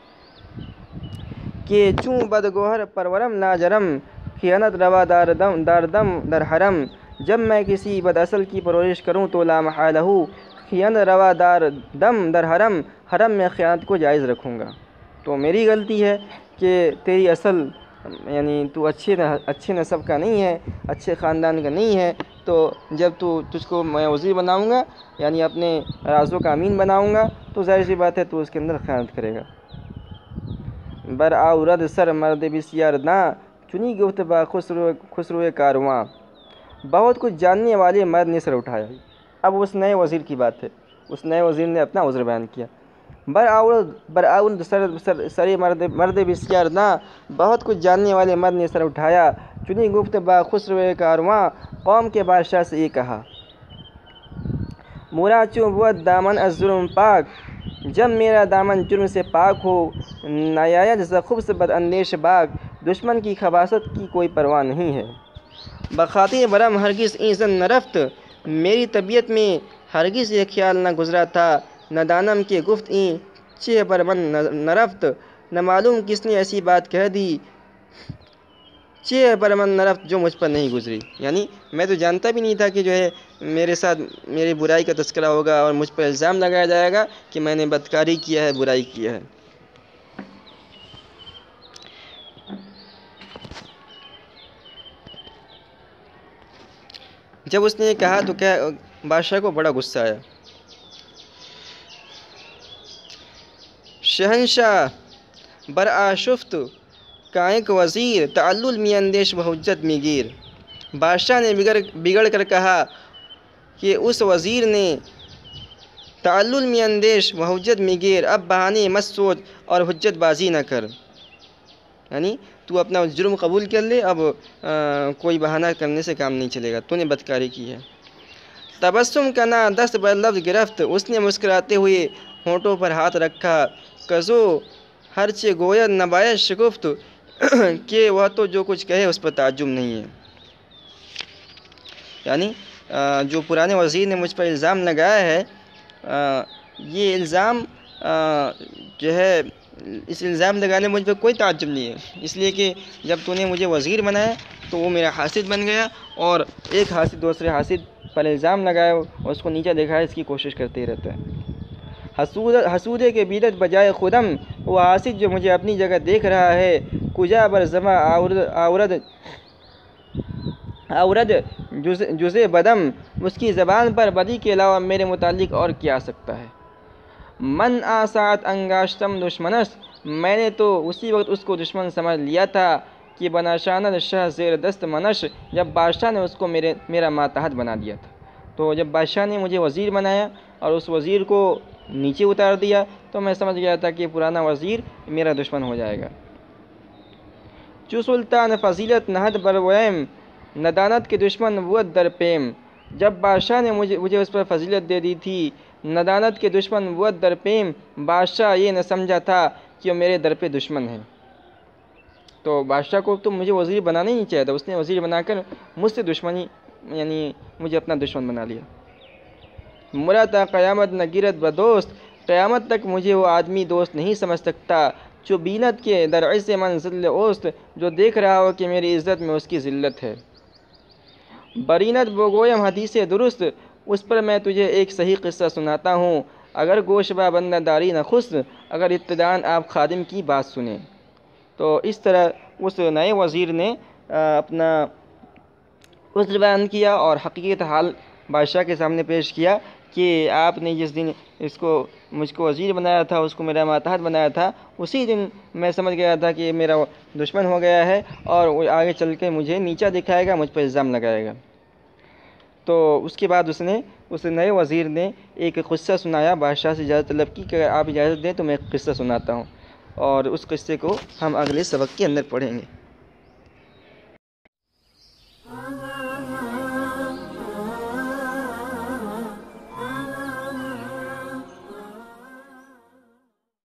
S1: کہ چوں بدگوہر پرورم لاجرم، خیانت روا داردم داردم در حرم، جب میں کسی بد اصل کی پرورش کروں تو لا محالہ خیانت روا داردم در حرم، حرم میں خیانت کو جائز رکھوں گا۔ تو میری غلطی ہے کہ تیری اصل یعنی تو اچھے اچھے نسب کا نہیں ہے، اچھے خاندان کا نہیں ہے، تو جب تو تجھ کو میں وزیر بناؤں گا یعنی اپنے رازوں کا امین بناؤں گا تو ظاہر سی بات ہے تو اس کے اندر خیانت کرے گا۔ بر آورد سر مرد بسیار داں، چنی گفت با خسرو خسرو کارواں، بہت کچھ جاننے والے مرد نے سر اٹھایا۔ اب اس نئے وزیر کی بات ہے، اس نئے وزیر نے اپنا عذر بیان کیا۔ بر آورد بر آورد سر سر سر مرد مرد بسیار داں، بہت کچھ جاننے والے مرد نے سر اٹھایا، چنی گفت با خسرو کارواں، قوم کے بادشاہ سے یہ کہا مورا چوں بود دامن از ظلم پاک، جب میرا دامن جرم سے پاک ہو، نیاید ز خبث بد اندیش باغ، دشمن کی خباثت کی کوئی پرواہ نہیں ہے۔ بخاطر برم ہرگز این زن نرفت، میری طبیعت میں ہرگز یہ خیال نہ گزرا تھا، نہ دانم کے گفت این چہ بر من نرفت، نہ معلوم کس نے ایسی بات کہہ دی چہ بر من نرفت جو مجھ پر نہیں گزری۔ یعنی میں تو جانتا بھی نہیں تھا کہ جو ہے میرے ساتھ میری برائی کا تذکرہ ہوگا اور مجھ پر الزام لگایا جائے گا کہ میں نے بدکاری کیا ہے، برائی کیا ہے۔ جب اس نے یہ کہا تو کیا بادشاہ کو بڑا غصہ آیا۔ شہنشاہ بر آشفت کائک وزیر، تعلل می اندیش و حجت می گیر، بادشاہ نے بگڑ بگڑ کر کہا کہ اس وزیر نے تعلل می اندیش و حجت می گیر، اب بہانے مت سوچ اور حجت بازی نہ کر، یعنی تو اپنا جرم قبول کر لے، اب کوئی بہانہ کرنے سے کام نہیں چلے گا، تو نے بدکاری کی ہے۔ تبسم کنا دست بر لفظ گرفت، اس نے مسکراتے ہوئے ہونٹوں پر ہاتھ رکھا، کزو ہرچہ گوید نباید شگفت، کہ وہ تو جو کچھ کہے اس پر تعجب نہیں ہے۔ یعنی جو پرانے وزیر نے مجھ پر الزام لگایا ہے، یہ الزام جو ہے اس الزام لگانے مجھ پہ کوئی تعجب نہیں ہے، اس لیے کہ جب تو نے مجھے وزیر بنایا تو وہ میرا حاسد بن گیا، اور ایک حاسد دوسرے حاسد پر الزام لگائے اور اس کو نیچا دکھائے، اس کی کوشش کرتے رہتا ہے۔ حسود حسودے کے بیدت بجائے خودم، وہ حاسد جو مجھے اپنی جگہ دیکھ رہا ہے، کجا بر زما آورد آورد آورد جز جزے بدم، اس کی زبان پر بدی کے علاوہ میرے متعلق اور کیا آ سکتا ہے۔ من آسات انگاشتم دشمنش، میں نے تو اسی وقت اس کو دشمن سمجھ لیا تھا کہ بناشانہ شاہ زیر دست منش، جب بادشاہ نے اس کو میرے میرا ماتحت بنا دیا تھا۔ تو جب بادشاہ نے مجھے وزیر بنایا اور اس وزیر کو نیچے اتار دیا تو میں سمجھ گیا تھا کہ پرانا وزیر میرا دشمن ہو جائے گا۔ چو سلطان فضیلت نہد برویم، ندانت کے دشمن نبوت در پیم۔ جب بادشاہ نے مجھے مجھے اس پر فضیلت دے دی تھی، ندانت کے دشمن نبوت در پیم، بادشاہ یہ نہ سمجھا تھا کہ وہ میرے در پہ دشمن ہے۔ تو بادشاہ کو تو مجھے وزیر بنانا ہی نہیں چاہیے تھا، اس نے وزیر بنا کر مجھ سے دشمنی یعنی مجھے اپنا دشمن بنا لیا۔ مرا تا قیامت نہ گرت بدوست، قیامت تک مجھے وہ آدمی دوست نہیں سمجھ سکتا جو بینت کے در عز من ذل اوست، جو دیکھ رہا ہو کہ میری عزت میں اس کی ذلت ہے۔ برینت بگویم حدیث درست، اس پر میں تجھے ایک صحیح قصہ سناتا ہوں۔ اگر گوشبہ بندہ داری نہ خست، اگر ابتداً آپ خادم کی بات سنیں۔ تو اس طرح اس نئے وزیر نے اپنا عذر بیان کیا اور حقیقت حال بادشاہ کے سامنے پیش کیا کہ آپ نے جس دن اس کو مجھ کو وزیر بنایا تھا، اس کو میرا ماتحت بنایا تھا، اسی دن میں سمجھ گیا تھا کہ یہ میرا دشمن ہو گیا ہے اور وہ آگے چل کے مجھے نیچا دکھائے گا، مجھ پر الزام لگائے گا۔ تو اس کے بعد اس نے اس نئے وزیر نے ایک قصہ سنایا، بادشاہ سے اجازت طلب کی کہ اگر آپ اجازت دیں تو میں ایک قصہ سناتا ہوں، اور اس قصے کو ہم اگلے سبق کے اندر پڑھیں گے۔